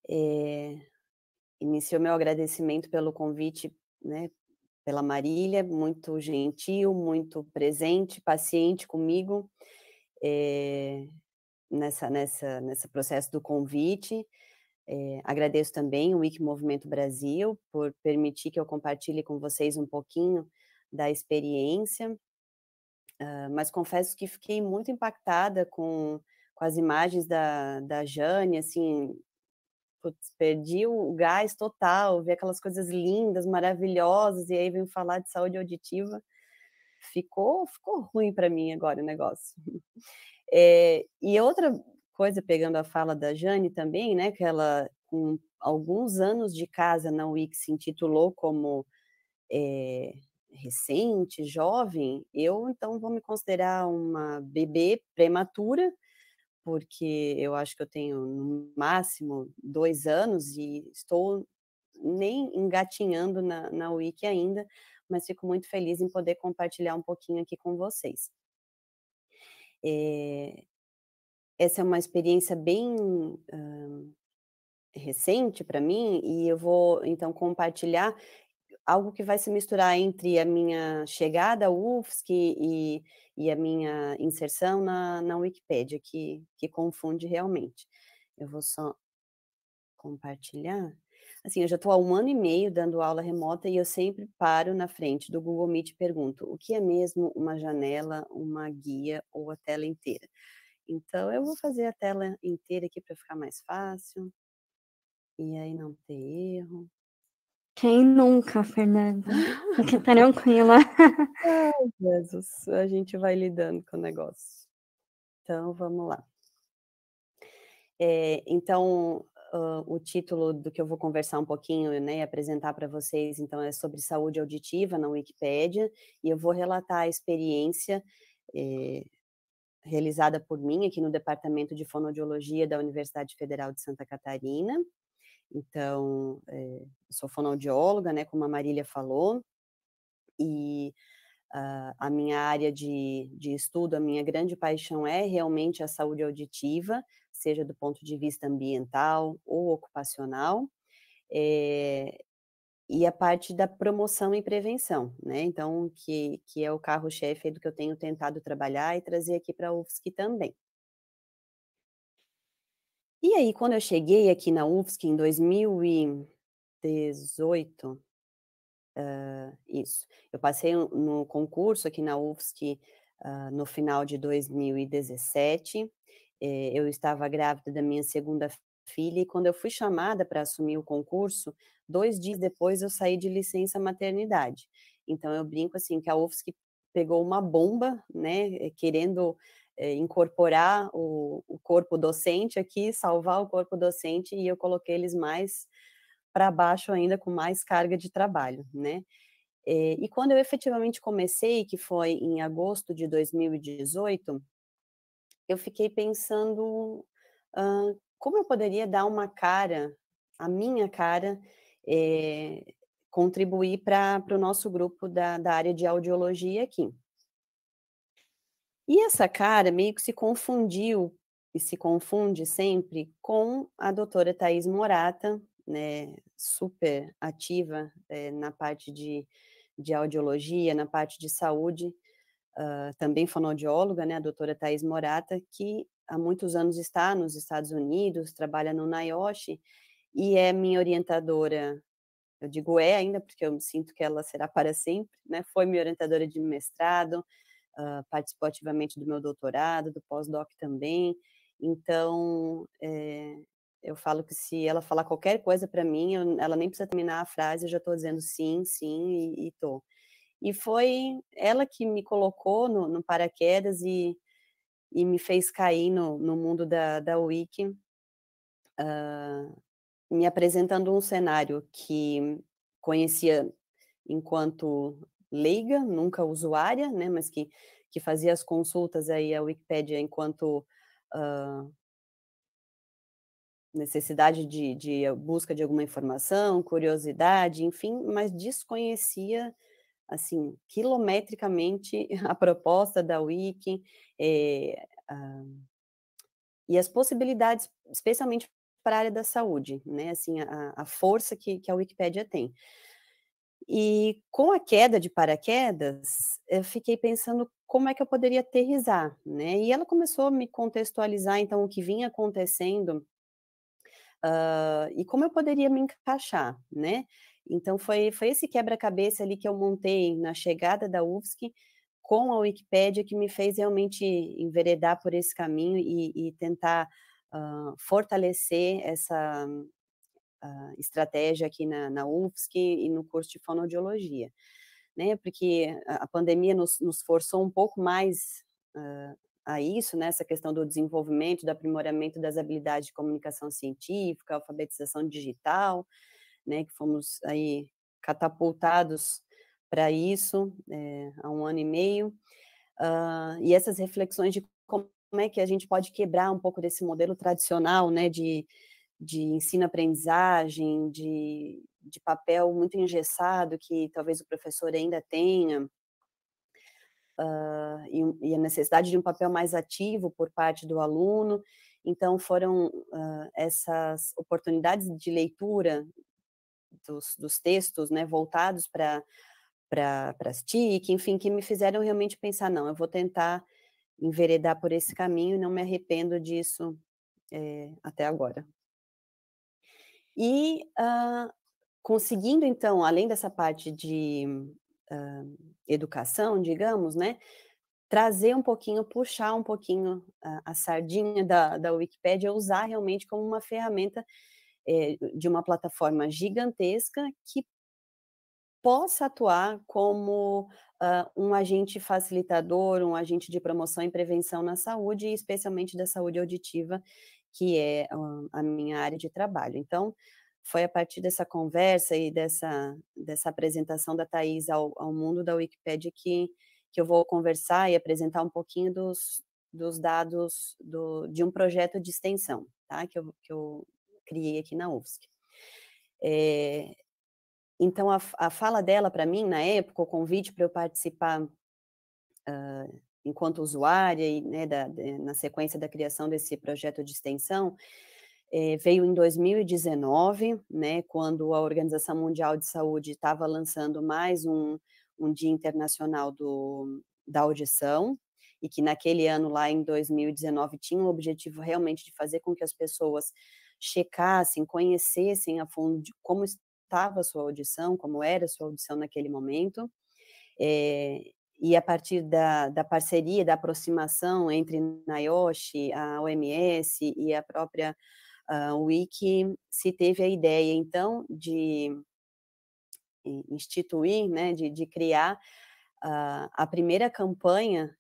Inicio meu agradecimento pelo convite, né, pela Marília, muito gentil, muito presente, paciente comigo nesse processo do convite. Agradeço também o Wiki Movimento Brasil por permitir que eu compartilhe com vocês um pouquinho da experiência, mas confesso que fiquei muito impactada com as imagens da Jane, assim, putz, perdi o gás total, ver aquelas coisas lindas, maravilhosas, e aí vem falar de saúde auditiva, ficou ruim para mim agora o negócio. E outra coisa, pegando a fala da Jane também, né, que ela, com alguns anos de casa na UIC, se intitulou como recente, jovem, eu então vou me considerar uma bebê prematura, porque eu acho que eu tenho no máximo 2 anos e estou nem engatinhando na Wiki ainda, mas fico muito feliz em poder compartilhar um pouquinho aqui com vocês. Essa é uma experiência bem recente para mim, e eu vou então compartilhar algo que vai se misturar entre a minha chegada ao UFSC e a minha inserção na Wikipédia, que confunde realmente. Eu vou só compartilhar. Assim, eu já estou há 1 ano e meio dando aula remota e eu sempre paro na frente do Google Meet e pergunto: o que é mesmo uma janela, uma guia ou a tela inteira? Então, eu vou fazer a tela inteira aqui para ficar mais fácil. E aí não ter erro. Quem nunca, Fernanda? Fique tranquila. Ai, Jesus, a gente vai lidando com o negócio. Então, vamos lá. Então, o título do que eu vou conversar um pouquinho, né, e apresentar para vocês, então, é sobre saúde auditiva na Wikipédia, e eu vou relatar a experiência realizada por mim aqui no Departamento de Fonoaudiologia da Universidade Federal de Santa Catarina. Então, sou fonoaudióloga, né, como a Marília falou, e a minha área de estudo, a minha grande paixão é realmente a saúde auditiva, seja do ponto de vista ambiental ou ocupacional, e a parte da promoção e prevenção, né? Então, que é o carro-chefe do que eu tenho tentado trabalhar e trazer aqui para a UFSC também. E aí, quando eu cheguei aqui na UFSC em 2018, isso, eu passei no concurso aqui na UFSC no final de 2017, eu estava grávida da minha segunda filha, e quando eu fui chamada para assumir o concurso, 2 dias depois eu saí de licença maternidade. Então, eu brinco assim, que a UFSC pegou uma bomba, né, querendo incorporar o corpo docente aqui, salvar o corpo docente, e eu coloquei eles mais para baixo ainda, com mais carga de trabalho, né. E quando eu efetivamente comecei, que foi em agosto de 2018, eu fiquei pensando, como eu poderia dar uma cara, a minha cara, eh, contribuir para o nosso grupo da área de audiologia aqui. E essa cara meio que se confundiu, e se confunde sempre, com a doutora Thaís Morata, né, super ativa, na parte de audiologia, na parte de saúde, também fonoaudióloga, né, a doutora Thaís Morata, que há muitos anos está nos Estados Unidos, trabalha no NIOSH, e é minha orientadora. Eu digo ainda, porque eu sinto que ela será para sempre, né, foi minha orientadora de mestrado, participou ativamente do meu doutorado, do pós-doc também. Então, eu falo que se ela falar qualquer coisa para mim, ela nem precisa terminar a frase, eu já estou dizendo sim, sim, e estou. E foi ela que me colocou no paraquedas e me fez cair no mundo da Wiki, me apresentando um cenário que conhecia enquanto leiga, nunca usuária, né, mas que fazia as consultas aí à Wikipédia enquanto necessidade de busca de alguma informação, curiosidade, enfim, mas desconhecia, assim, quilometricamente a proposta da Wiki, eh, a e as possibilidades, especialmente para a área da saúde, né, assim, a força que a Wikipédia tem. E com a queda de paraquedas, eu fiquei pensando como é que eu poderia aterrissar, né, e ela começou a me contextualizar, então, o que vinha acontecendo, e como eu poderia me encaixar, né. Então foi esse quebra-cabeça ali que eu montei na chegada da UFSC, com a Wikipédia, que me fez realmente enveredar por esse caminho e tentar, fortalecer essa estratégia aqui na UFSC e no curso de fonoaudiologia, né, porque a pandemia nos forçou um pouco mais, a isso, né, essa questão do desenvolvimento, do aprimoramento das habilidades de comunicação científica, alfabetização digital, né, que fomos aí catapultados para isso, há 1 ano e meio, e essas reflexões de como é que a gente pode quebrar um pouco desse modelo tradicional, né, de ensino-aprendizagem, de papel muito engessado que talvez o professor ainda tenha, e a necessidade de um papel mais ativo por parte do aluno. Então foram, essas oportunidades de leitura dos textos, né, voltados para as TIC, enfim, que me fizeram realmente pensar: "Não, eu vou tentar enveredar por esse caminho e não me arrependo disso, até agora". E, conseguindo então, além dessa parte de, educação, digamos, né, trazer um pouquinho, puxar um pouquinho a sardinha da Wikipédia, usar realmente como uma ferramenta, de uma plataforma gigantesca que possa atuar como, um agente facilitador, um agente de promoção e prevenção na saúde, e especialmente da saúde auditiva, que é a minha área de trabalho. Então, foi a partir dessa conversa e dessa apresentação da Thaís ao mundo da Wikipédia que eu vou conversar e apresentar um pouquinho dos dados de um projeto de extensão, tá, que eu criei aqui na UFSC. Então a fala dela para mim, na época, o convite para eu participar, enquanto usuária e, né, na sequência da criação desse projeto de extensão, veio em 2019, né, quando a Organização Mundial de Saúde estava lançando mais um Dia Internacional da Audição, e que naquele ano, lá em 2019, tinha o objetivo realmente de fazer com que as pessoas checassem, conhecessem a fundo de como estava a sua audição, como era a sua audição naquele momento, e a partir da parceria, da aproximação entre NIOSH, a OMS e a própria Wiki, se teve a ideia, então, instituir, né, de criar a primeira campanha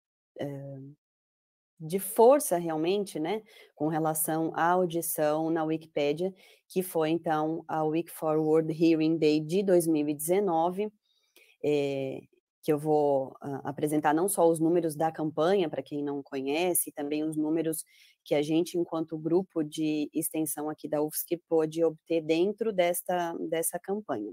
de força realmente, né, com relação à audição na Wikipédia, que foi então a Week for World Hearing Day de 2019, que eu vou apresentar não só os números da campanha, para quem não conhece, também os números que a gente, enquanto grupo de extensão aqui da UFSC, pôde obter dentro dessa campanha.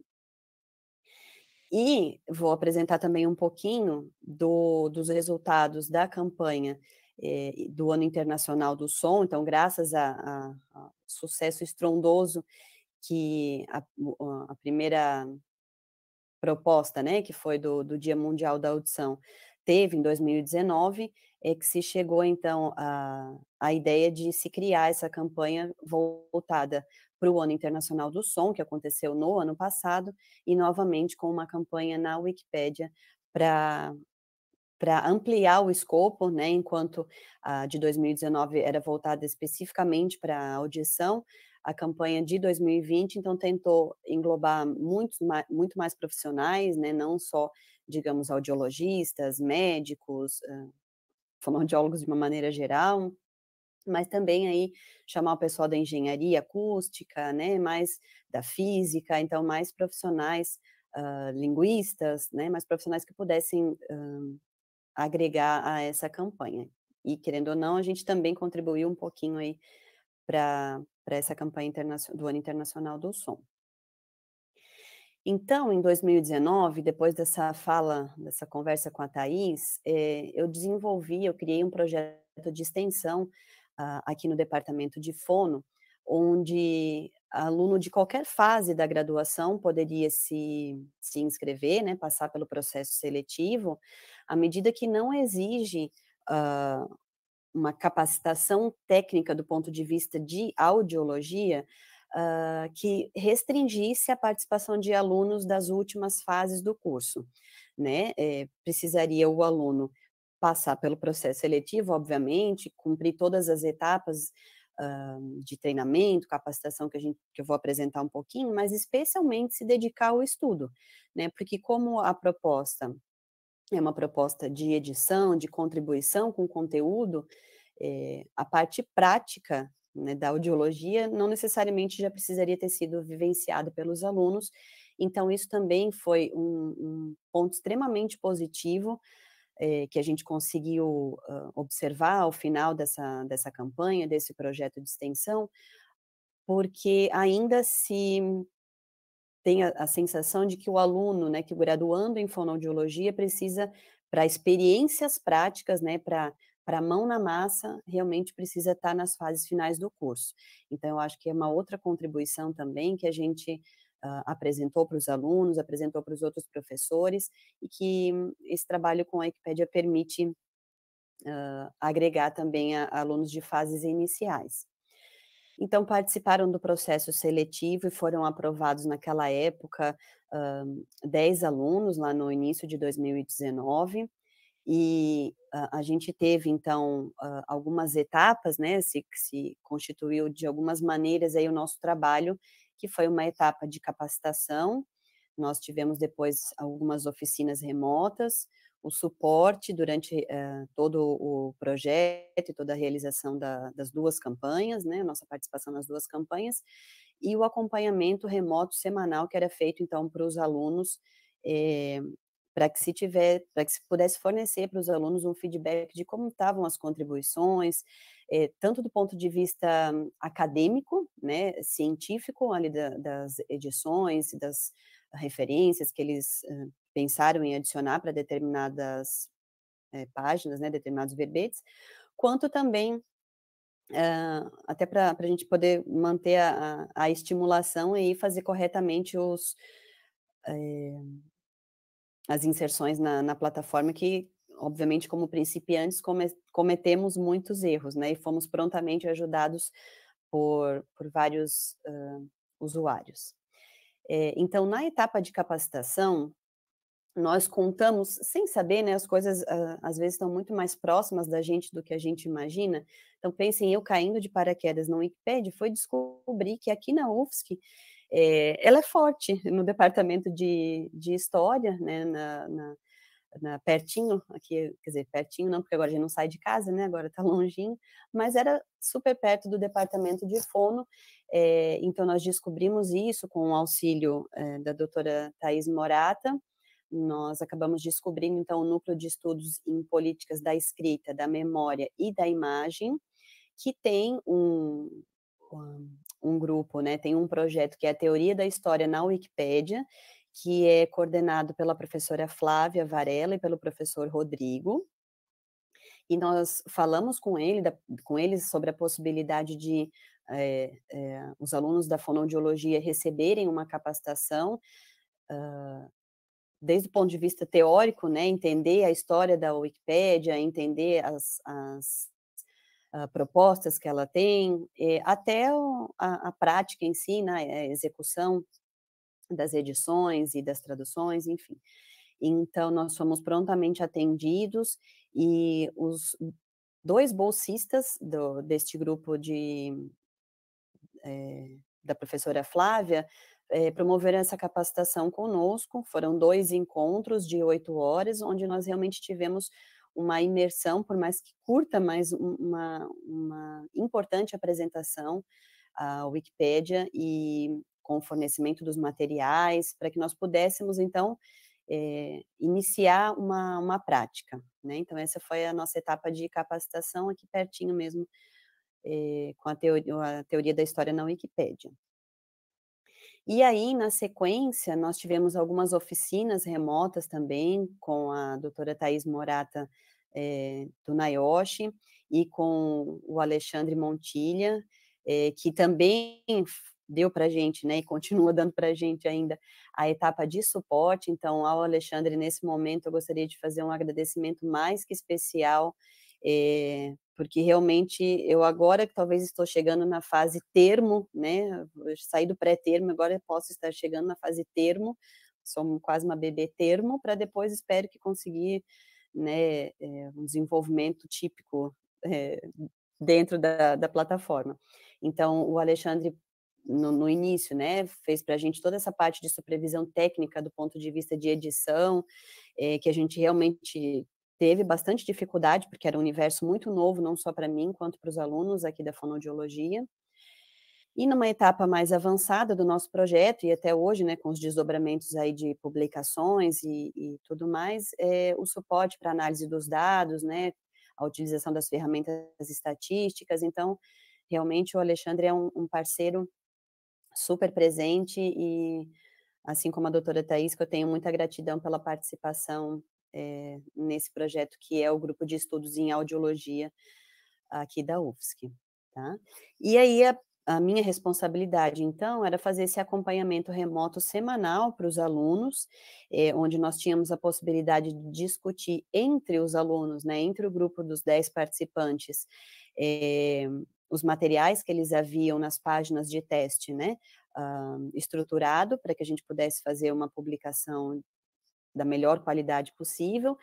E vou apresentar também um pouquinho dos resultados da campanha do Ano Internacional do Som. Então, graças a sucesso estrondoso que a primeira proposta, né, que foi do Dia Mundial da Audição, teve em 2019, que se chegou, então, à ideia de se criar essa campanha voltada para o Ano Internacional do Som, que aconteceu no ano passado, e novamente com uma campanha na Wikipédia para ampliar o escopo, né, enquanto a de 2019 era voltada especificamente para a audição, a campanha de 2020, então, tentou englobar muito mais profissionais, né, não só, digamos, audiologistas, médicos, fonoaudiólogos de uma maneira geral, mas também aí chamar o pessoal da engenharia acústica, né, mais da física, então mais profissionais, linguistas, né, mais profissionais que pudessem agregar a essa campanha. E, querendo ou não, a gente também contribuiu um pouquinho aí para essa campanha do Ano Internacional do Som. Então, em 2019, depois dessa conversa com a Thaís, eu criei um projeto de extensão aqui no departamento de fono, onde aluno de qualquer fase da graduação poderia se inscrever, né, passar pelo processo seletivo, à medida que não exige uma capacitação técnica do ponto de vista de audiologia, que restringisse a participação de alunos das últimas fases do curso, né? Precisaria o aluno passar pelo processo seletivo, obviamente, cumprir todas as etapas de treinamento, capacitação que eu vou apresentar um pouquinho, mas especialmente se dedicar ao estudo, né? Porque como a proposta é uma proposta de edição, de contribuição com conteúdo, a parte prática, né, da audiologia não necessariamente já precisaria ter sido vivenciada pelos alunos, então isso também foi um ponto extremamente positivo, que a gente conseguiu observar ao final dessa campanha, desse projeto de extensão, porque ainda se tem a sensação de que o aluno, né, que o graduando em fonoaudiologia precisa, para experiências práticas, né, para a mão na massa, realmente precisa estar nas fases finais do curso. Então, eu acho que é uma outra contribuição também que a gente apresentou para os alunos, apresentou para os outros professores, e que esse trabalho com a Wikipédia permite agregar também a alunos de fases iniciais. Então, participaram do processo seletivo e foram aprovados naquela época 10 alunos, lá no início de 2019, e a gente teve, então, algumas etapas, né, se constituiu de algumas maneiras aí o nosso trabalho, que foi uma etapa de capacitação, nós tivemos depois algumas oficinas remotas, o suporte durante todo o projeto e toda a realização das duas campanhas, né, nossa participação nas duas campanhas, e o acompanhamento remoto semanal que era feito, então, para os alunos, para que se pudesse fornecer para os alunos um feedback de como estavam as contribuições, tanto do ponto de vista acadêmico, né, científico, ali das edições e das referências que eles pensaram em adicionar para determinadas páginas, né, determinados verbetes, quanto também até para a gente poder manter a estimulação e fazer corretamente as inserções na plataforma, que, obviamente, como principiantes, cometemos muitos erros, né, e fomos prontamente ajudados por vários usuários. Então, na etapa de capacitação, nós contamos, sem saber, né, as coisas às vezes estão muito mais próximas da gente do que a gente imagina. Então, pensem, eu caindo de paraquedas na Wikipédia, foi descobrir que aqui na UFSC ela é forte no departamento de História, né, pertinho, aqui, quer dizer, pertinho não, porque agora a gente não sai de casa, né, agora está longinho, mas era super perto do departamento de fono, então nós descobrimos isso com o auxílio da doutora Thaís Morata. Nós acabamos descobrindo, então, o núcleo de estudos em políticas da escrita, da memória e da imagem, que tem um grupo, né, tem um projeto que é a Teoria da História na Wikipédia, que é coordenado pela professora Flávia Varela e pelo professor Rodrigo, e nós falamos com eles sobre a possibilidade de os alunos da fonoaudiologia receberem uma capacitação, desde o ponto de vista teórico, né, entender a história da Wikipédia, entender as propostas que ela tem, até a prática em si, né, a execução das edições e das traduções, enfim. Então, nós fomos prontamente atendidos e os 2 bolsistas deste grupo da professora Flávia promoveram essa capacitação conosco. Foram 2 encontros de 8 horas, onde nós realmente tivemos uma imersão, por mais que curta, mas uma importante apresentação à Wikipédia e com o fornecimento dos materiais, para que nós pudéssemos, então, iniciar uma prática, né? Então, essa foi a nossa etapa de capacitação aqui pertinho mesmo, com a teoria da história na Wikipédia. E aí, na sequência, nós tivemos algumas oficinas remotas também, com a doutora Thaís Morata, do NIOSH, e com o Alexandre Montilha, que também deu para a gente, né, e continua dando para a gente ainda a etapa de suporte. Então, ao Alexandre, nesse momento, eu gostaria de fazer um agradecimento mais que especial, porque realmente eu agora que talvez estou chegando na fase termo, né, eu saí do pré-termo, agora eu posso estar chegando na fase termo, sou quase uma bebê termo, para depois espero que conseguir, né, um desenvolvimento típico dentro da plataforma. Então, o Alexandre, no início, né, fez para a gente toda essa parte de supervisão técnica do ponto de vista de edição, que a gente realmente teve bastante dificuldade, porque era um universo muito novo, não só para mim, quanto para os alunos aqui da fonoaudiologia. E numa etapa mais avançada do nosso projeto, e até hoje, né, com os desdobramentos aí de publicações e tudo mais, o suporte para análise dos dados, né, a utilização das ferramentas estatísticas. Então, realmente o Alexandre é um parceiro super presente e, assim como a doutora Thaís, que eu tenho muita gratidão pela participação nesse projeto, que é o grupo de estudos em audiologia aqui da UFSC, tá? E aí, a minha responsabilidade, então, era fazer esse acompanhamento remoto semanal para os alunos, onde nós tínhamos a possibilidade de discutir entre os alunos, né, entre o grupo dos 10 participantes, os materiais que eles haviam nas páginas de teste, né, estruturado, para que a gente pudesse fazer uma publicação da melhor qualidade possível,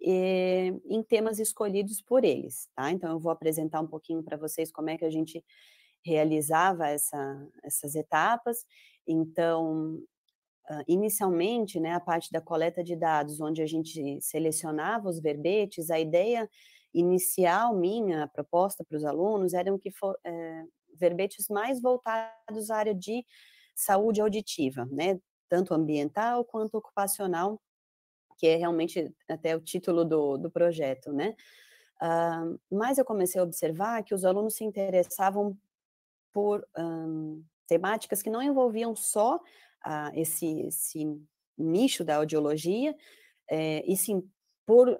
em temas escolhidos por eles, tá? Então, eu vou apresentar um pouquinho para vocês como é que a gente realizava essas etapas. Então, inicialmente, né, a parte da coleta de dados, onde a gente selecionava os verbetes, a ideia inicial minha, a proposta para os alunos, eram que verbetes mais voltados à área de saúde auditiva, né, tanto ambiental quanto ocupacional, que é realmente até o título do projeto, né. Mas eu comecei a observar que os alunos se interessavam por temáticas que não envolviam só esse nicho da audiologia, e sim por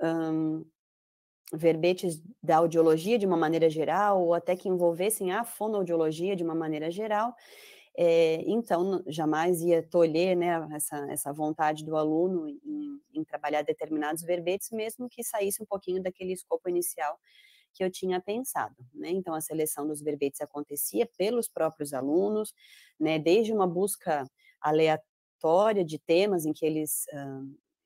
verbetes da audiologia de uma maneira geral, ou até que envolvessem a fonoaudiologia de uma maneira geral. Então, jamais ia tolher, né, essa vontade do aluno em trabalhar determinados verbetes, mesmo que saísse um pouquinho daquele escopo inicial que eu tinha pensado, né? Então, a seleção dos verbetes acontecia pelos próprios alunos, né, desde uma busca aleatória de temas em que eles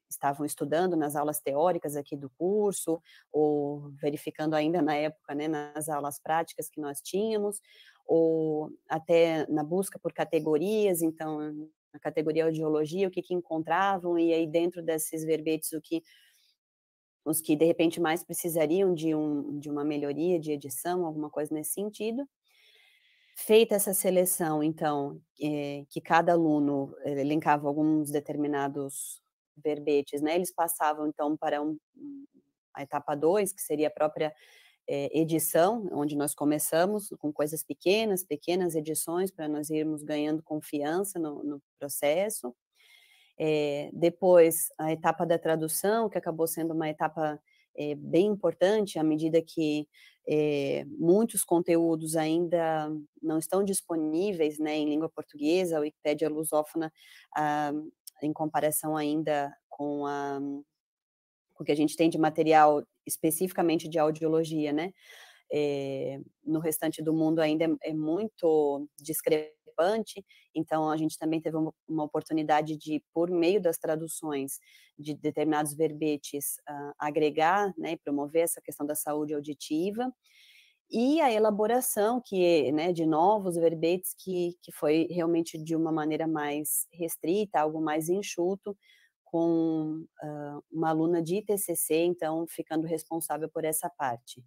estavam estudando nas aulas teóricas aqui do curso, ou verificando ainda na época, né, nas aulas práticas que nós tínhamos, ou até na busca por categorias, então, na categoria audiologia, o que encontravam, e aí dentro desses verbetes, os que de repente mais precisariam de uma melhoria de edição, alguma coisa nesse sentido. Feita essa seleção, então, que cada aluno elencava alguns determinados verbetes, né, eles passavam então para a etapa 2, que seria a própria edição, onde nós começamos com coisas pequenas edições, para nós irmos ganhando confiança no processo. Depois, a etapa da tradução, que acabou sendo uma etapa bem importante, à medida que muitos conteúdos ainda não estão disponíveis, né, em língua portuguesa, a Wikipédia lusófona, em comparação ainda com o que a gente tem de material especificamente de audiologia, né? No restante do mundo ainda é muito discrepante, então a gente também teve uma oportunidade de, por meio das traduções de determinados verbetes, agregar, né, e promover essa questão da saúde auditiva, e a elaboração né, de novos verbetes que foi realmente de uma maneira mais restrita, algo mais enxuto, com uma aluna de TCC, então, ficando responsável por essa parte.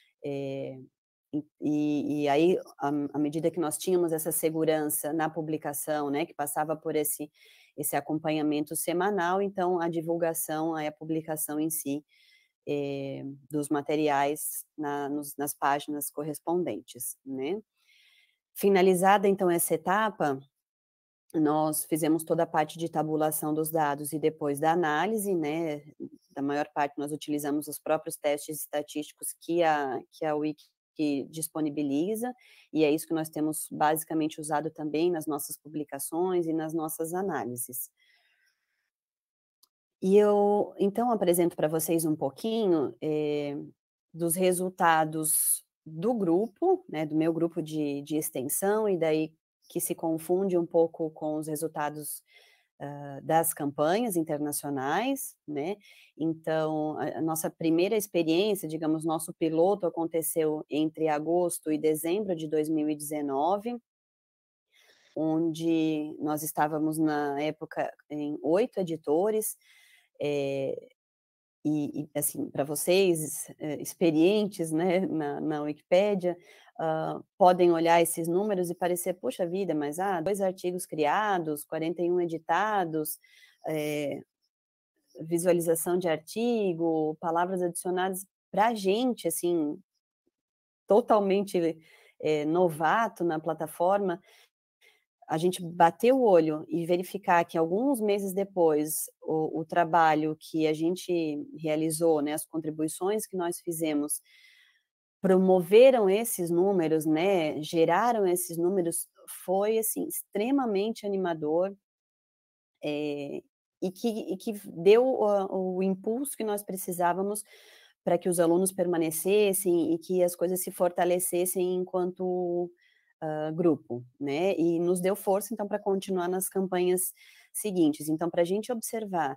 E aí, à medida que nós tínhamos essa segurança na publicação, né, que passava por esse acompanhamento semanal, então a divulgação, a publicação em si, dos materiais nas páginas correspondentes, né. Finalizada, então, essa etapa, nós fizemos toda a parte de tabulação dos dados e depois da análise, né, da maior parte nós utilizamos os próprios testes estatísticos que a Wiki disponibiliza, e é isso que nós temos basicamente usado também nas nossas publicações e nas nossas análises. E eu, então, apresento para vocês um pouquinho dos resultados do grupo, né, do meu grupo de extensão, e daí que se confunde um pouco com os resultados das campanhas internacionais, né? Então, a nossa primeira experiência, digamos, nosso piloto aconteceu entre agosto e dezembro de 2019, onde nós estávamos, na época, em 8 editores, e assim, para vocês, experientes, né, na Wikipédia, podem olhar esses números e parecer, poxa vida, mas 2 artigos criados, 41 editados, visualização de artigo, palavras adicionadas, para a gente, assim, totalmente novato na plataforma, a gente bater o olho e verificar que alguns meses depois o trabalho que a gente realizou, né, as contribuições que nós fizemos, promoveram esses números, né, geraram esses números, foi, assim, extremamente animador, e que deu o impulso que nós precisávamos para que os alunos permanecessem e que as coisas se fortalecessem enquanto grupo, né, e nos deu força, então, para continuar nas campanhas seguintes. Então, para a gente observar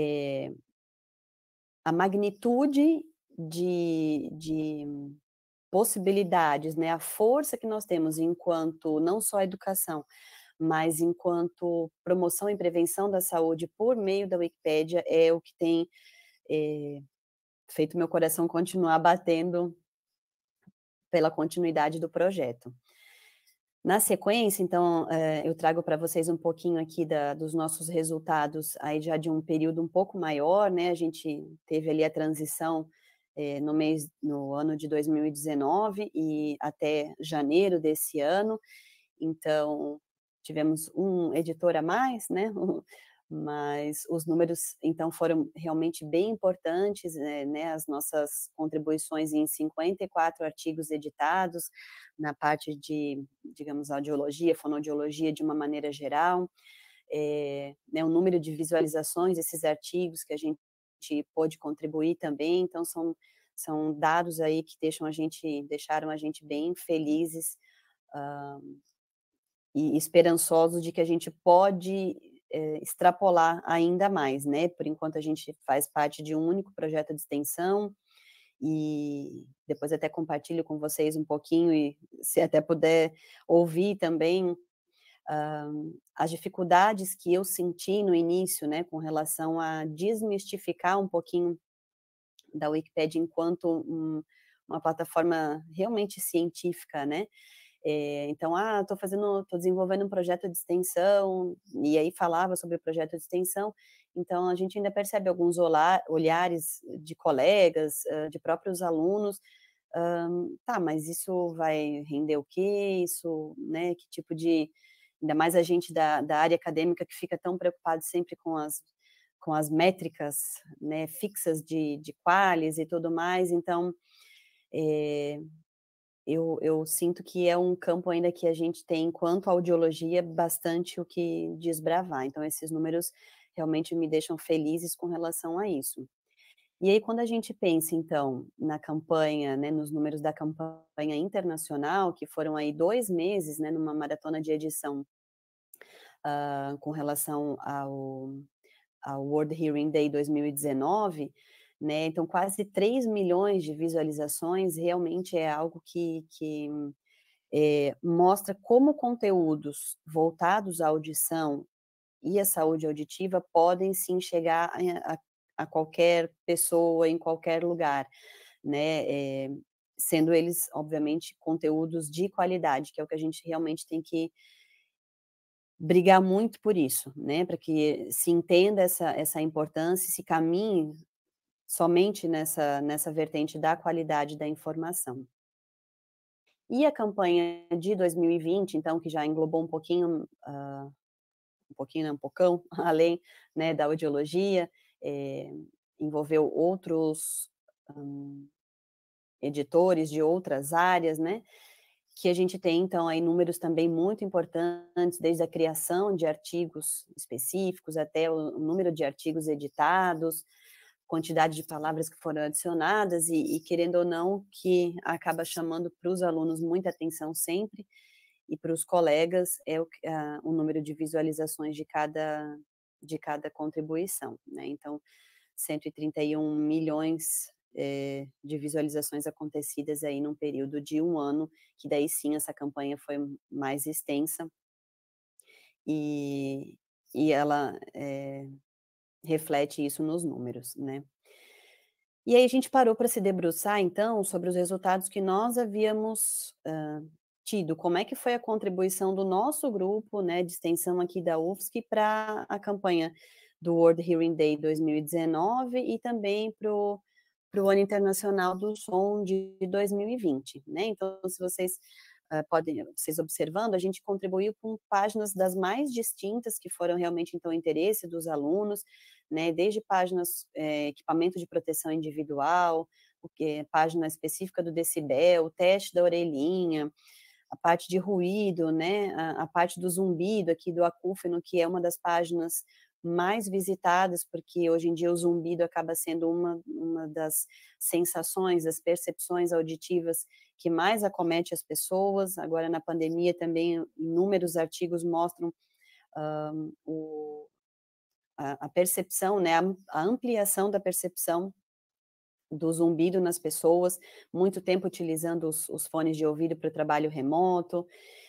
a magnitude de possibilidades, né, a força que nós temos enquanto não só educação, mas enquanto promoção e prevenção da saúde por meio da Wikipédia, é o que tem feito meu coração continuar batendo pela continuidade do projeto. Na sequência, então, eu trago para vocês um pouquinho aqui dos nossos resultados, aí já de um período um pouco maior, né, a gente teve ali a transição no ano de 2019 e até janeiro desse ano, então, tivemos um editor a mais, né, mas os números, então, foram realmente bem importantes, né, as nossas contribuições em 54 artigos editados, na parte de, digamos, audiologia, fonoaudiologia de uma maneira geral, né, o número de visualizações desses artigos que a gente pôde contribuir também, então são dados aí que deixaram a gente bem felizes, e esperançosos de que a gente pode extrapolar ainda mais, né? Por enquanto a gente faz parte de um único projeto de extensão, e depois até compartilho com vocês um pouquinho, e se até puder ouvir também as dificuldades que eu senti no início, né, com relação a desmistificar um pouquinho da Wikipédia enquanto uma plataforma realmente científica, né? Então, estou desenvolvendo um projeto de extensão, e aí falava sobre o projeto de extensão. Então, a gente ainda percebe alguns olhares de colegas, de próprios alunos. Mas isso vai render o quê? Isso, né? Que tipo de... Ainda mais a gente da área acadêmica que fica tão preocupado sempre com as métricas, né, fixas de qualis e tudo mais. Então, eu sinto que é um campo ainda que a gente tem, enquanto audiologia, bastante o que desbravar. Então, esses números realmente me deixam felizes com relação a isso. E aí, quando a gente pensa, então, na campanha, né, nos números da campanha internacional, que foram aí 2 meses, né, numa maratona de edição, com relação ao World Hearing Day 2019, né, então quase 3 milhões de visualizações, realmente é algo que mostra como conteúdos voltados à audição e à saúde auditiva podem sim chegar a qualquer pessoa, em qualquer lugar, né, sendo eles, obviamente, conteúdos de qualidade, que é o que a gente realmente tem que brigar muito por isso, né, para que se entenda essa importância e se caminhe somente nessa vertente da qualidade da informação. E a campanha de 2020, então, que já englobou um pouquinho, um pouquinho, né, um pocão, além, né, da audiologia, envolveu outros editores de outras áreas, né, que a gente tem, então, aí números também muito importantes, desde a criação de artigos específicos até o número de artigos editados, quantidade de palavras que foram adicionadas e querendo ou não, que acaba chamando para os alunos muita atenção sempre, e para os colegas é o número de visualizações de cada contribuição, né? Então, 131 milhões de visualizações acontecidas aí num período de 1 ano, que daí sim essa campanha foi mais extensa, e ela reflete isso nos números, né. E aí a gente parou para se debruçar, então, sobre os resultados que nós havíamos tido, como é que foi a contribuição do nosso grupo, né, de extensão aqui da UFSC para a campanha do World Hearing Day 2019 e também para o Ano Internacional do Som de 2020, né. Então, se vocês vocês observando, a gente contribuiu com páginas das mais distintas, que foram realmente, então, interesse dos alunos, né, desde páginas, equipamento de proteção individual, página específica do decibel, o teste da orelhinha, a parte de ruído, né, a parte do zumbido aqui do acúfeno, que é uma das páginas mais visitadas, porque hoje em dia o zumbido acaba sendo uma das sensações, das percepções auditivas que mais acomete as pessoas. Agora, na pandemia, também inúmeros artigos mostram a percepção, né, a ampliação da percepção do zumbido nas pessoas, muito tempo utilizando os fones de ouvido para o trabalho remoto,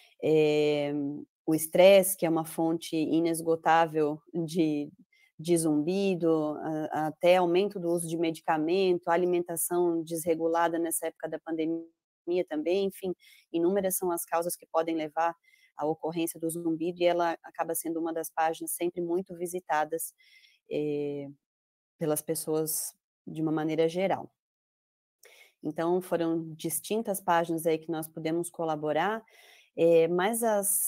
o estresse, que é uma fonte inesgotável de zumbido, até aumento do uso de medicamento, alimentação desregulada nessa época da pandemia também, enfim, inúmeras são as causas que podem levar à ocorrência do zumbido, e ela acaba sendo uma das páginas sempre muito visitadas pelas pessoas de uma maneira geral. Então, foram distintas páginas aí que nós pudemos colaborar, mas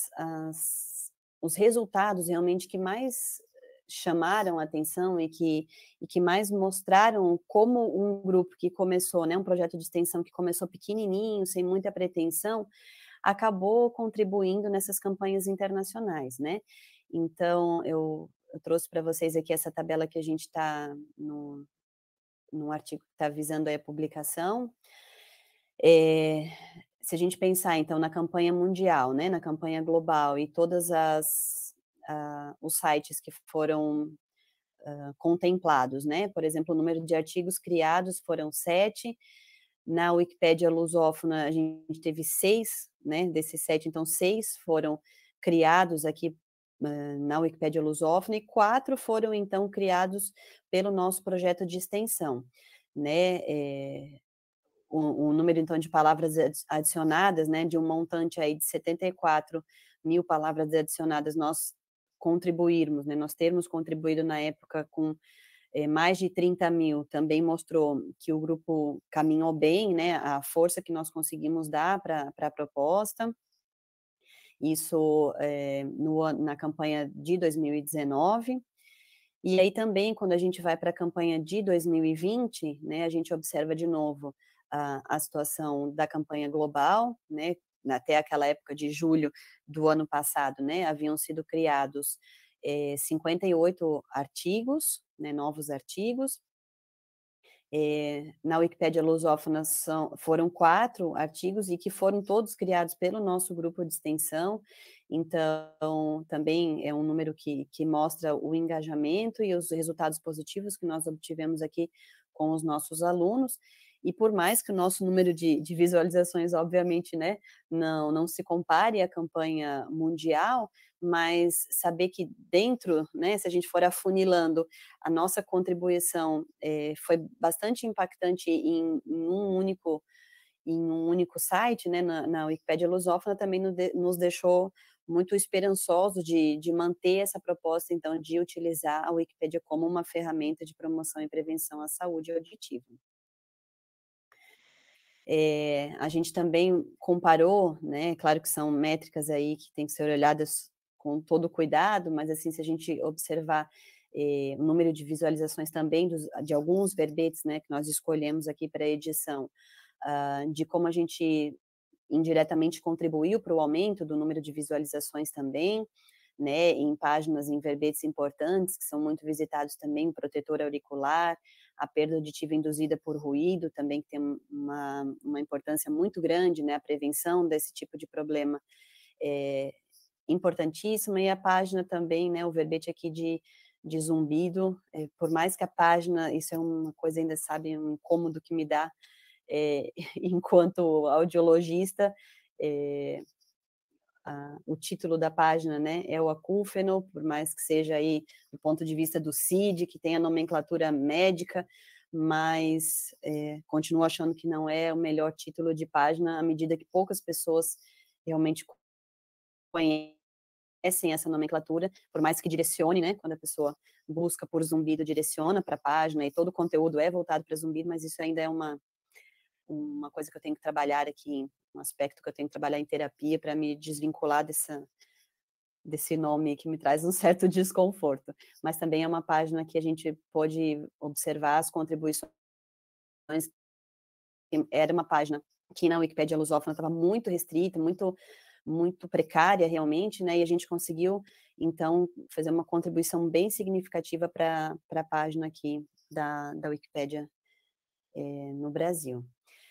os resultados realmente que mais chamaram a atenção e que mais mostraram como um grupo que começou, né, um projeto de extensão que começou pequenininho, sem muita pretensão, acabou contribuindo nessas campanhas internacionais, né. Então, eu trouxe para vocês aqui essa tabela que a gente está num artigo que está visando aí a publicação. Se a gente pensar, então, na campanha mundial, né, na campanha global, e todas as os sites que foram contemplados, né? Por exemplo, o número de artigos criados foram 7, na Wikipédia lusófona a gente teve 6, né? Desses 7, então 6 foram criados aqui na Wikipédia lusófona, e 4 foram, então, criados pelo nosso projeto de extensão, né? O número, então, de palavras adicionadas, né, de um montante aí de 74.000 palavras adicionadas, nós contribuirmos, né, nós termos contribuído na época com mais de 30.000, também mostrou que o grupo caminhou bem, né, a força que nós conseguimos dar para a proposta. Isso na campanha de 2019. E aí também, quando a gente vai para a campanha de 2020, né, a gente observa de novo a situação da campanha global, né, até aquela época de julho do ano passado, né, haviam sido criados 58 artigos, né, novos artigos. Na Wikipédia lusófona foram 4 artigos e que foram todos criados pelo nosso grupo de extensão, então também é um número que mostra o engajamento e os resultados positivos que nós obtivemos aqui com os nossos alunos. E por mais que o nosso número de visualizações, obviamente, né, não se compare à campanha mundial, mas saber que dentro, né, se a gente for afunilando, a nossa contribuição foi bastante impactante em um único site, né, na Wikipédia lusófona, também nos deixou muito esperançosos de manter essa proposta, então, de utilizar a Wikipédia como uma ferramenta de promoção e prevenção à saúde auditiva. A gente também comparou, né, claro que são métricas aí que têm que ser olhadas com todo cuidado, mas assim, se a gente observar o número de visualizações também de alguns verbetes, né, que nós escolhemos aqui para a edição, de como a gente indiretamente contribuiu para o aumento do número de visualizações também, né, em páginas, em verbetes importantes, que são muito visitados também, o protetor auricular, a perda auditiva induzida por ruído, também que tem uma importância muito grande, né, a prevenção desse tipo de problema é importantíssima, e a página também, né, o verbete aqui de zumbido, por mais que a página, isso é uma coisa ainda, sabe, um incômodo que me dá enquanto audiologista, o título da página, né, é o acúfeno, por mais que seja aí do ponto de vista do CID, que tem a nomenclatura médica, mas continuo achando que não é o melhor título de página, à medida que poucas pessoas realmente conhecem essa nomenclatura, por mais que direcione, né, quando a pessoa busca por zumbido, direciona para a página, e todo o conteúdo é voltado para zumbido, mas isso ainda é uma coisa que eu tenho que trabalhar aqui, um aspecto que eu tenho que trabalhar em terapia para me desvincular desse nome que me traz um certo desconforto. Mas também é uma página que a gente pode observar as contribuições. Era uma página que na Wikipédia lusófona estava muito restrita, muito precária realmente, né? E a gente conseguiu, então, fazer uma contribuição bem significativa para a página aqui da Wikipédia no Brasil.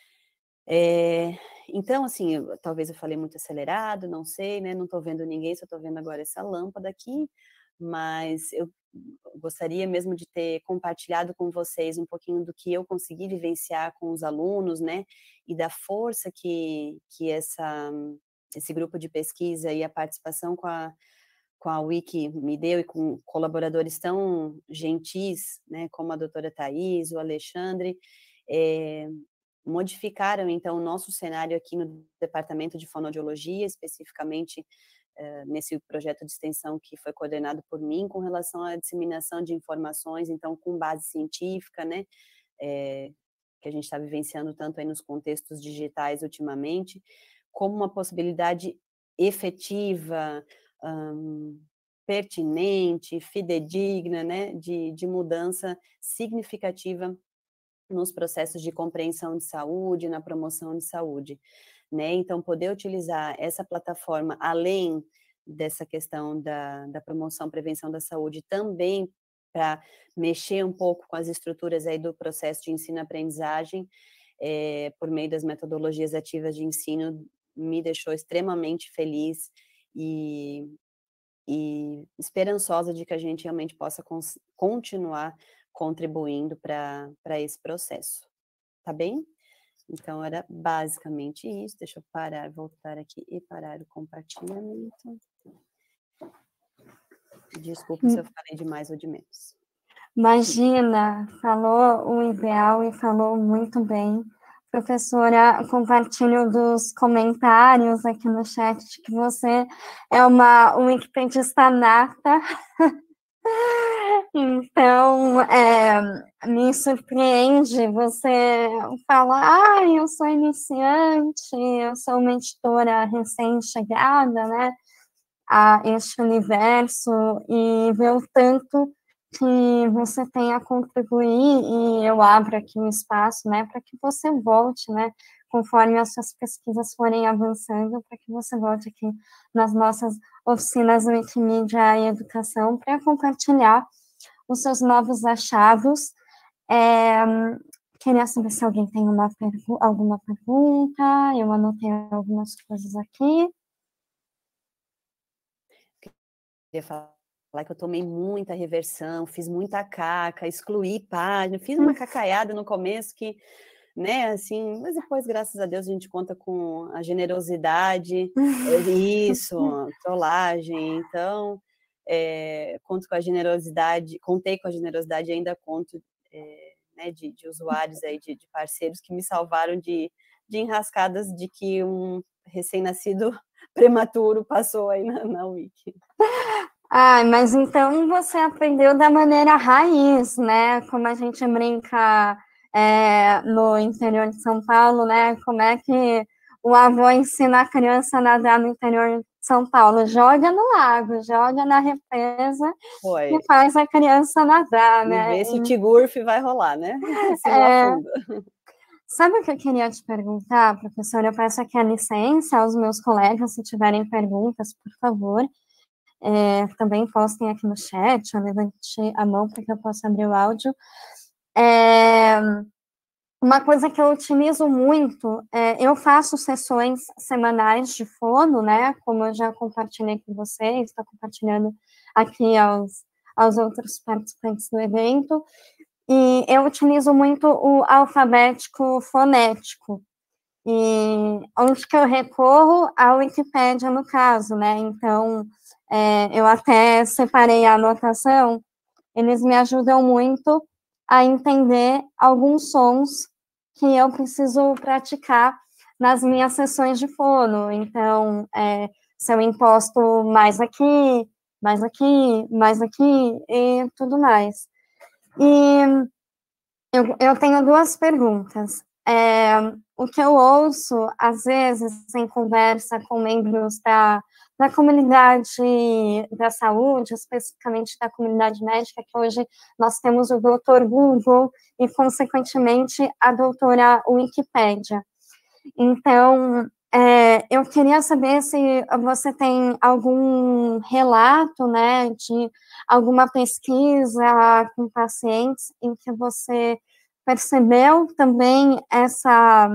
Então, assim, talvez eu falei muito acelerado, não sei, né, não estou vendo ninguém, só estou vendo agora essa lâmpada aqui, mas eu gostaria mesmo de ter compartilhado com vocês um pouquinho do que eu consegui vivenciar com os alunos, né, e da força que esse grupo de pesquisa e a participação com a Wiki me deu, e com colaboradores tão gentis, né, como a doutora Thais, o Alexandre, modificaram, então, o nosso cenário aqui no Departamento de Fonoaudiologia, especificamente nesse projeto de extensão que foi coordenado por mim, com relação à disseminação de informações, então, com base científica, né, que a gente está vivenciando tanto aí nos contextos digitais ultimamente, como uma possibilidade efetiva, pertinente, fidedigna, né, de mudança significativa nos processos de compreensão de saúde, na promoção de saúde, né? Então, poder utilizar essa plataforma, além dessa questão da promoção e prevenção da saúde, também para mexer um pouco com as estruturas aí do processo de ensino-aprendizagem, por meio das metodologias ativas de ensino, me deixou extremamente feliz e e esperançosa de que a gente realmente possa continuar contribuindo para esse processo, tá bem? Então, era basicamente isso. Deixa eu parar, voltar aqui e parar o compartilhamento. Desculpa se eu falei de mais ou de menos. Imagina, falou o ideal e falou muito bem. Professora, compartilho dos comentários aqui no chat de que você é uma wikipedista nata. Então, me surpreende você falar, eu sou iniciante, eu sou uma editora recém-chegada, né, a este universo, e ver o tanto que você tem a contribuir, e eu abro aqui um espaço, né, para que você volte, né, conforme as suas pesquisas forem avançando, para que você volte aqui nas nossas oficinas Wikimedia e Educação para compartilhar os seus novos achados. Queria saber se alguém tem alguma pergunta, eu anotei algumas coisas aqui. Queria falar que eu tomei muita reversão, fiz muita caca, excluí página, fiz uma cacaiada no começo que, né, assim, mas depois, graças a Deus, a gente conta com a generosidade, isso, trollagem, então, conto com a generosidade, contei com a generosidade e ainda conto, né, de usuários aí, de parceiros que me salvaram de enrascadas de que um recém-nascido prematuro passou aí na Wiki. Mas então você aprendeu da maneira raiz, né? Como a gente brinca no interior de São Paulo, né? Como é que o avô ensina a criança a nadar no interior de São Paulo? Joga no lago, joga na represa e faz a criança nadar, né? Vê se o Tigurf vai rolar, né? Se não afunda. Sabe o que eu queria te perguntar, professora? Eu peço aqui a licença aos meus colegas, se tiverem perguntas, por favor. Também postem aqui no chat, eu levante a mão para que eu possa abrir o áudio. Uma coisa que eu utilizo muito, eu faço sessões semanais de fono, né, como eu já compartilhei com vocês, estou compartilhando aqui aos outros participantes do evento, e eu utilizo muito o alfabético fonético, e onde que eu recorro? À Wikipédia, no caso, né, então, eu até separei a anotação, eles me ajudam muito a entender alguns sons que eu preciso praticar nas minhas sessões de fono. Então, se eu imposto mais aqui, mais aqui, mais aqui, e tudo mais. E eu tenho duas perguntas. O que eu ouço, às vezes, em conversa com membros da comunidade da saúde, especificamente da comunidade médica, que hoje nós temos o doutor Google e, consequentemente, a doutora Wikipédia. Então, eu queria saber se você tem algum relato, né, de alguma pesquisa com pacientes em que você percebeu também essa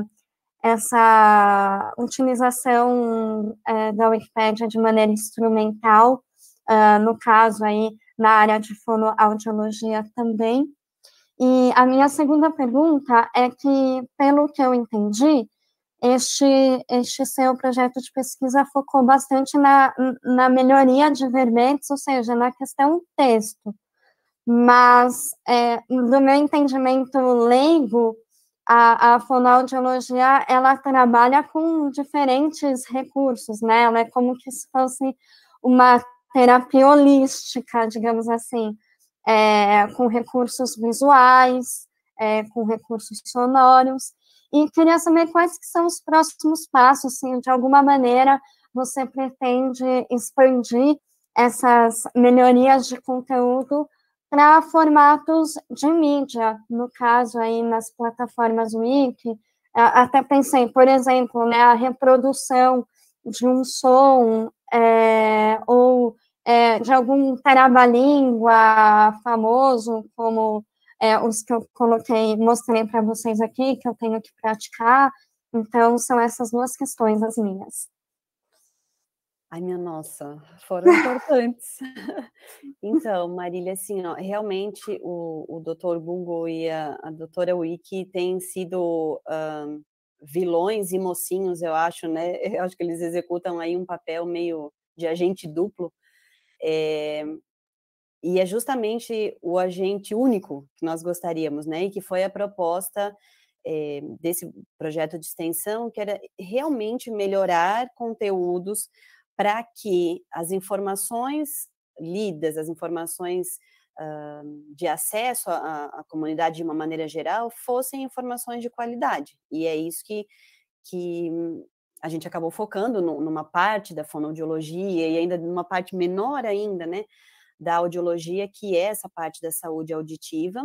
utilização da Wikipédia de maneira instrumental, no caso aí, na área de fonoaudiologia também. E a minha segunda pergunta é que, pelo que eu entendi, este seu projeto de pesquisa focou bastante na melhoria de verbetes, ou seja, na questão texto. Mas, do meu entendimento leigo, a fonoaudiologia, ela trabalha com diferentes recursos, né? Ela é como que se fosse uma terapia holística, digamos assim, com recursos visuais, com recursos sonoros, e queria saber quais que são os próximos passos, se de alguma maneira você pretende expandir essas melhorias de conteúdo para formatos de mídia, no caso aí nas plataformas Wiki. Até pensei, por exemplo, né, a reprodução de um som ou de algum trava-língua famoso, como os que eu mostrei para vocês aqui, que eu tenho que praticar. Então, são essas duas questões as minhas. Ai, minha nossa, foram importantes. Então, Marília, assim, ó, realmente o doutor Google e a doutora Wiki têm sido vilões e mocinhos, eu acho, né? Eu acho que eles executam aí um papel meio de agente duplo, e é justamente o agente único que nós gostaríamos, né? E que foi a proposta desse projeto de extensão, que era realmente melhorar conteúdos para que as informações lidas, as informações de acesso à comunidade de uma maneira geral, fossem informações de qualidade. E é isso que a gente acabou focando numa parte da fonoaudiologia e ainda numa parte menor ainda, né, da audiologia, que é essa parte da saúde auditiva,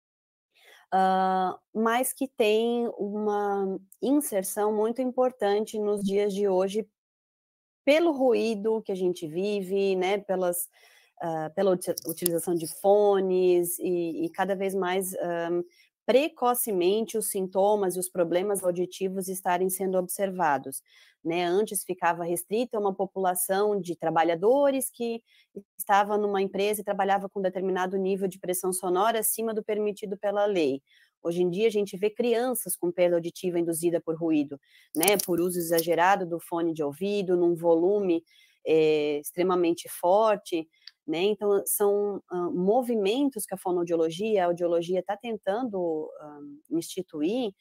mas que tem uma inserção muito importante nos dias de hoje, pelo ruído que a gente vive, né, pela utilização de fones e cada vez mais precocemente os sintomas e os problemas auditivos estarem sendo observados, né? Antes ficava restrito a uma população de trabalhadores que estava numa empresa e trabalhava com determinado nível de pressão sonora acima do permitido pela lei. Hoje em dia a gente vê crianças com perda auditiva induzida por ruído, né? Por uso exagerado do fone de ouvido, num volume extremamente forte, né? Então, são movimentos que a fonoaudiologia, a audiologia está tentando instituir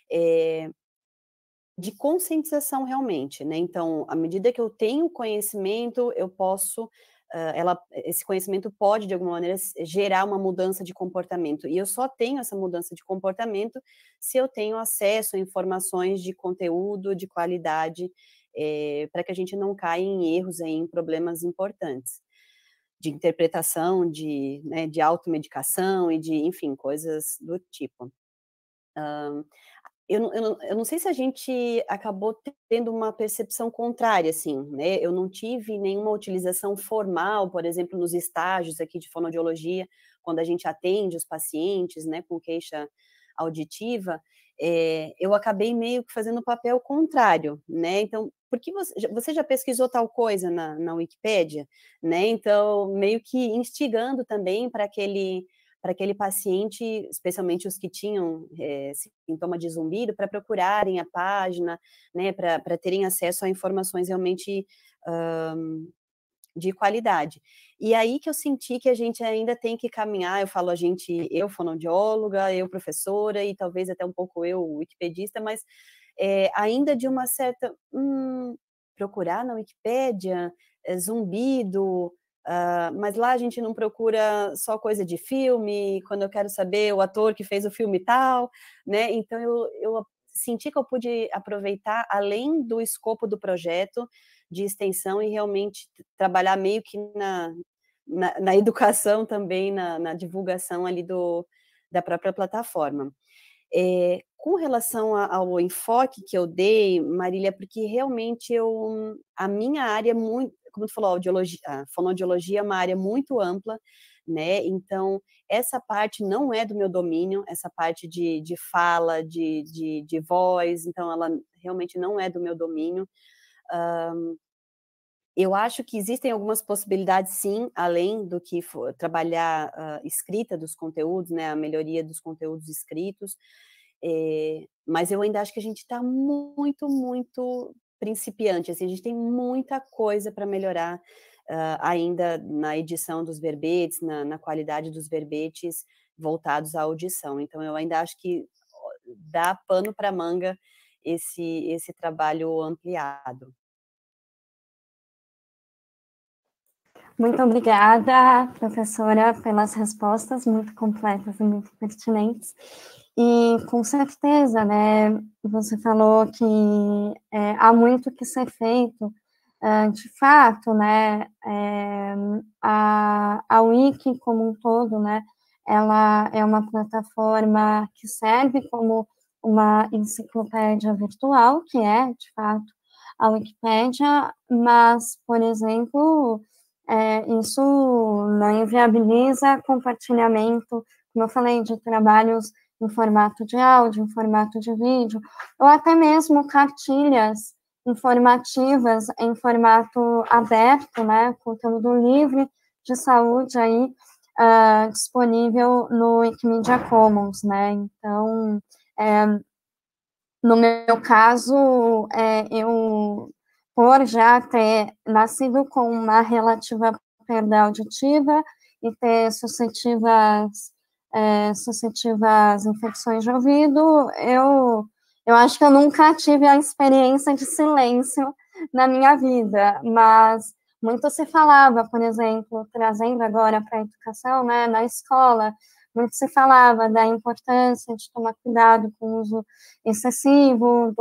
de conscientização realmente, né? Então, à medida que eu tenho conhecimento, eu posso, esse conhecimento pode, de alguma maneira, gerar uma mudança de comportamento. E eu só tenho essa mudança de comportamento se eu tenho acesso a informações de conteúdo, de qualidade, para que a gente não caia em erros, aí, em problemas importantes de interpretação, né, de automedicação e de, enfim, coisas do tipo. Eu não sei se a gente acabou tendo uma percepção contrária, assim, né? Eu não tive nenhuma utilização formal, por exemplo, nos estágios aqui de fonoaudiologia, quando a gente atende os pacientes, né, com queixa auditiva, eu acabei meio que fazendo o papel contrário, né? Então, porque você já pesquisou tal coisa na Wikipédia, né? Então, meio que instigando também para aquele paciente, especialmente os que tinham sintoma de zumbido, para procurarem a página, né, para terem acesso a informações realmente de qualidade. E aí que eu senti que a gente ainda tem que caminhar, eu falo a gente, eu fonoaudióloga, eu professora e talvez até um pouco eu wikipedista, mas ainda de uma certa, procurar na Wikipédia, zumbido, mas lá a gente não procura só coisa de filme, quando eu quero saber o ator que fez o filme tal, né, então eu senti que eu pude aproveitar além do escopo do projeto de extensão e realmente trabalhar meio que na educação também, na divulgação ali da própria plataforma. Com relação ao enfoque que eu dei, Marília, porque realmente a minha área é muito, como tu falou, a fonoaudiologia é uma área muito ampla, né? Então, essa parte não é do meu domínio, essa parte de fala, de voz, então ela realmente não é do meu domínio. Eu acho que existem algumas possibilidades, sim, além do que trabalhar escrita dos conteúdos, né, a melhoria dos conteúdos escritos, mas eu ainda acho que a gente está muito, muito principiante, assim, a gente tem muita coisa para melhorar ainda na edição dos verbetes, na qualidade dos verbetes voltados à audição. Então, eu ainda acho que dá pano para manga esse trabalho ampliado. Muito obrigada, professora, pelas respostas muito completas e muito pertinentes. E, com certeza, né, você falou que há muito que ser feito. De fato, né, a Wiki como um todo, né, ela é uma plataforma que serve como uma enciclopédia virtual, que é, de fato, a Wikipédia, mas, por exemplo, isso não inviabiliza compartilhamento, como eu falei, de trabalhos em formato de áudio, em formato de vídeo, ou até mesmo cartilhas informativas em formato aberto, né, conteúdo livre de saúde aí disponível no Wikimedia Commons, né? Então, no meu caso, eu, por já ter nascido com uma relativa perda auditiva e ter suscetíveis infecções de ouvido, eu acho que eu nunca tive a experiência de silêncio na minha vida, mas muito se falava, por exemplo, trazendo agora para a educação, né, na escola, muito se falava da importância de tomar cuidado com o uso excessivo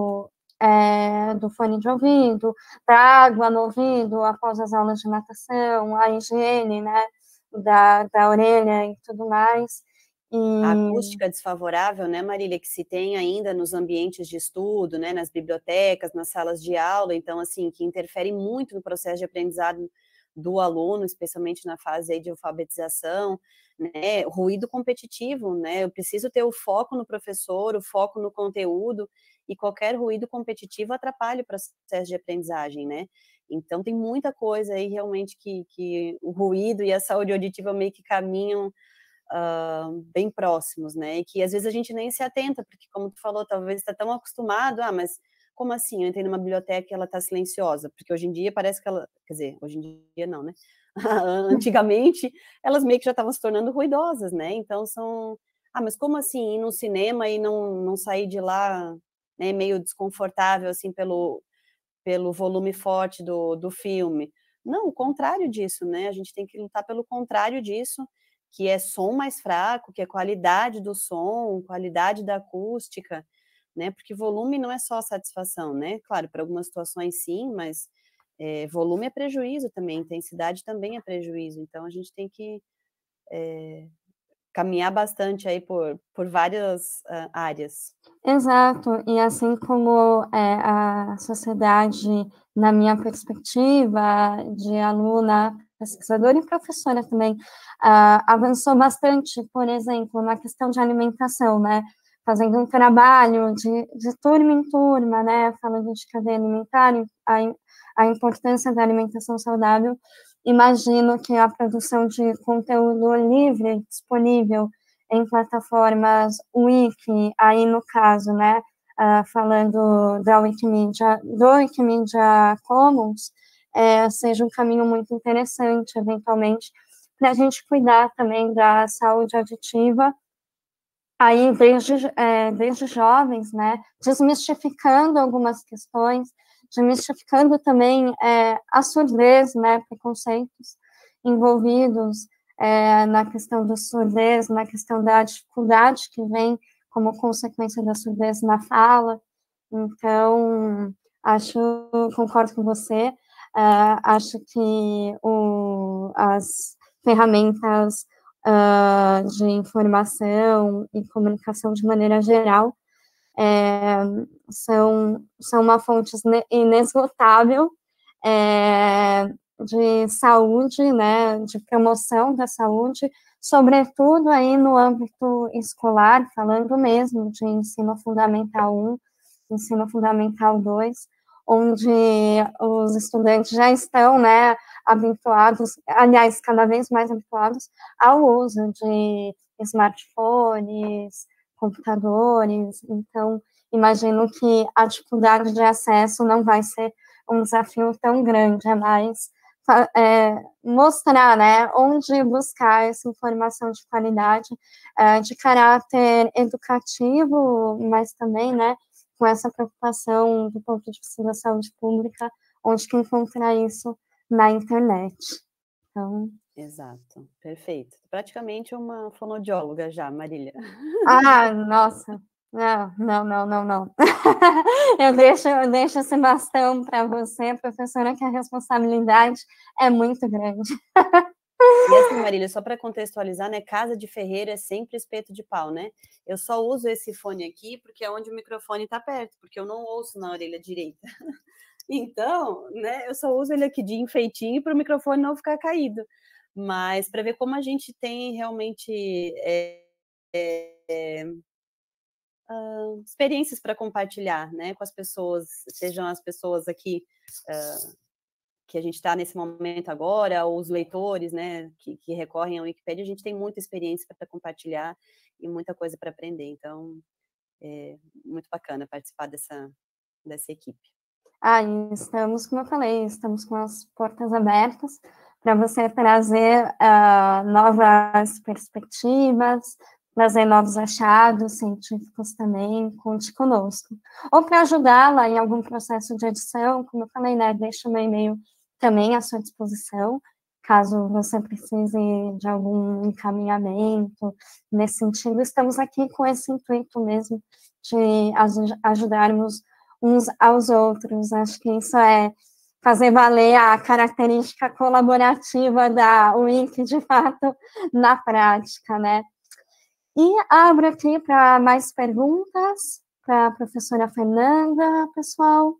do fone de ouvido, da água no ouvido após as aulas de natação, a higiene, né, da orelha e tudo mais. A acústica desfavorável, né, Marília, que se tem ainda nos ambientes de estudo, né, nas bibliotecas, nas salas de aula, então, assim, que interfere muito no processo de aprendizado do aluno, especialmente na fase aí de alfabetização, né, ruído competitivo, né, eu preciso ter o foco no professor, o foco no conteúdo, e qualquer ruído competitivo atrapalha o processo de aprendizagem, né, então tem muita coisa aí realmente que o ruído e a saúde auditiva meio que caminham bem próximos, né, e que às vezes a gente nem se atenta, porque como tu falou, talvez está tão acostumado, mas como assim, eu entrei numa biblioteca e ela está silenciosa? Porque hoje em dia parece que ela, quer dizer, hoje em dia não, né, antigamente elas meio que já estavam se tornando ruidosas, né, então mas como assim, ir no cinema e não sair de lá, né, meio desconfortável, assim, pelo volume forte do filme? Não, o contrário disso, né, a gente tem que lutar pelo contrário disso, que é som mais fraco, que é qualidade do som, qualidade da acústica, né, porque volume não é só satisfação, né, claro, para algumas situações sim, mas volume é prejuízo também, intensidade também é prejuízo, então a gente tem que caminhar bastante aí por várias áreas. Exato, e assim como a sociedade, na minha perspectiva de aluna, pesquisadora e professora também, avançou bastante, por exemplo, na questão de alimentação, né, fazendo um trabalho de turma em turma, né, falando de cadeia alimentar, a importância da alimentação saudável. Imagino que a produção de conteúdo livre, disponível em plataformas Wiki, aí no caso, né, falando do Wikimedia Commons, seja um caminho muito interessante, eventualmente, para a gente cuidar também da saúde auditiva, aí desde jovens, né, desmistificando algumas questões, desmistificando também a surdez, né, preconceitos envolvidos na questão da surdez, na questão da dificuldade que vem como consequência da surdez na fala. Então, concordo com você, acho que as ferramentas de informação e comunicação de maneira geral são uma fonte inesgotável de saúde, né, de promoção da saúde, sobretudo aí no âmbito escolar, falando mesmo de ensino fundamental 1, ensino fundamental 2, onde os estudantes já estão, né, habituados, aliás, cada vez mais habituados ao uso de smartphones, computadores, então imagino que a dificuldade de acesso não vai ser um desafio tão grande, é mais mostrar, né, onde buscar essa informação de qualidade, de caráter educativo, mas também, né, com essa preocupação do ponto de vista da saúde pública, onde que encontrar isso na internet. Então... Exato, perfeito. Praticamente uma fonoaudióloga já, Marília. Nossa, não. Eu deixo esse bastão para você, professora, que a responsabilidade é muito grande. E assim, Marília, só para contextualizar, né, casa de ferreiro é sempre espeto de pau, né? Eu só uso esse fone aqui porque é onde o microfone está perto, porque eu não ouço na orelha direita. Então, né, eu só uso ele aqui de enfeitinho para o microfone não ficar caído. Mas para ver como a gente tem realmente experiências para compartilhar, né, com as pessoas, sejam as pessoas aqui que a gente está nesse momento agora, ou os leitores, né, que recorrem à Wikipédia. A gente tem muita experiência para compartilhar e muita coisa para aprender, então é muito bacana participar dessa equipe. Estamos, como eu falei, estamos com as portas abertas para você trazer novas perspectivas, trazer novos achados científicos também, conte conosco. Ou para ajudá-la em algum processo de edição, como eu falei, né, deixa o meu e-mail também à sua disposição, caso você precise de algum encaminhamento nesse sentido. Estamos aqui com esse intuito mesmo de ajudarmos uns aos outros. Acho que isso é fazer valer a característica colaborativa da Wiki, de fato, na prática, né? E abro aqui para mais perguntas para a professora Fernanda, pessoal.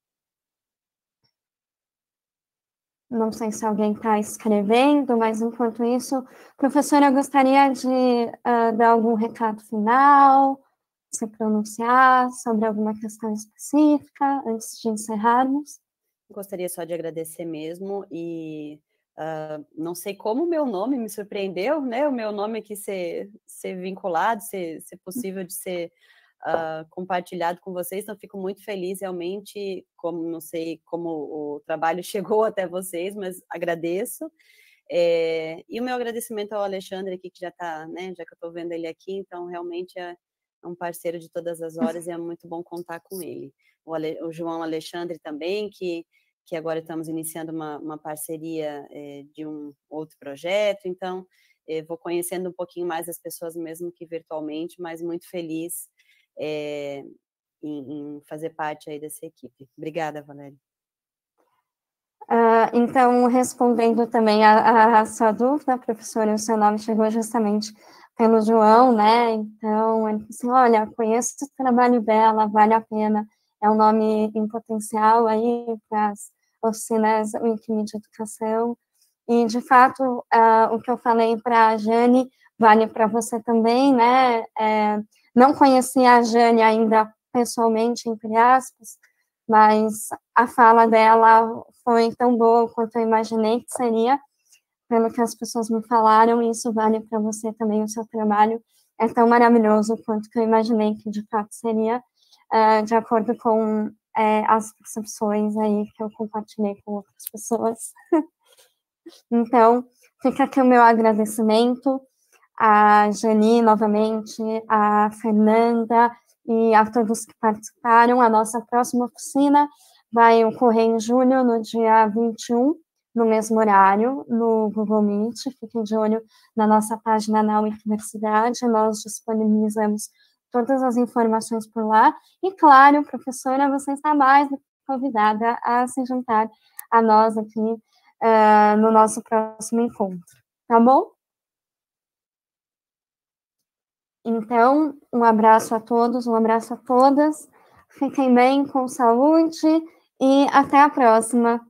Não sei se alguém está escrevendo, mas enquanto isso, professora, gostaria de dar algum recado final, se pronunciar sobre alguma questão específica antes de encerrarmos? Gostaria só de agradecer mesmo e não sei como o meu nome me surpreendeu, né? O meu nome aqui ser vinculado, ser possível de ser compartilhado com vocês, então fico muito feliz realmente, como não sei como o trabalho chegou até vocês, mas agradeço. E o meu agradecimento ao Alexandre aqui, que já está, né? Já que eu estou vendo ele aqui, então realmente é um parceiro de todas as horas e é muito bom contar com ele. O João Alexandre também, que agora estamos iniciando uma parceria de um outro projeto, então vou conhecendo um pouquinho mais as pessoas mesmo que virtualmente, mas muito feliz em fazer parte aí dessa equipe. Obrigada, Valéria. Então, respondendo também a sua dúvida, professora, o seu nome chegou justamente pelo João, né? Então, ele disse, olha, conheço o trabalho dela, vale a pena, é um nome em potencial aí para as oficinas Wikimedia Educação. E, de fato, o que eu falei para a Jane vale para você também, né? Não conhecia a Jane ainda pessoalmente, entre aspas, mas a fala dela foi tão boa quanto eu imaginei que seria, pelo que as pessoas me falaram, e isso vale para você também, o seu trabalho é tão maravilhoso quanto que eu imaginei que de fato seria, de acordo com as percepções aí que eu compartilhei com outras pessoas. Então, fica aqui o meu agradecimento a Jani, novamente, a Fernanda e a todos que participaram. A nossa próxima oficina vai ocorrer em julho, no dia 21, no mesmo horário, no Google Meet. Fiquem de olho na nossa página na Universidade, nós disponibilizamos todas as informações por lá. E, claro, professora, você está mais convidada a se juntar a nós aqui no nosso próximo encontro, tá bom? Então, um abraço a todos, um abraço a todas, fiquem bem, com saúde, e até a próxima.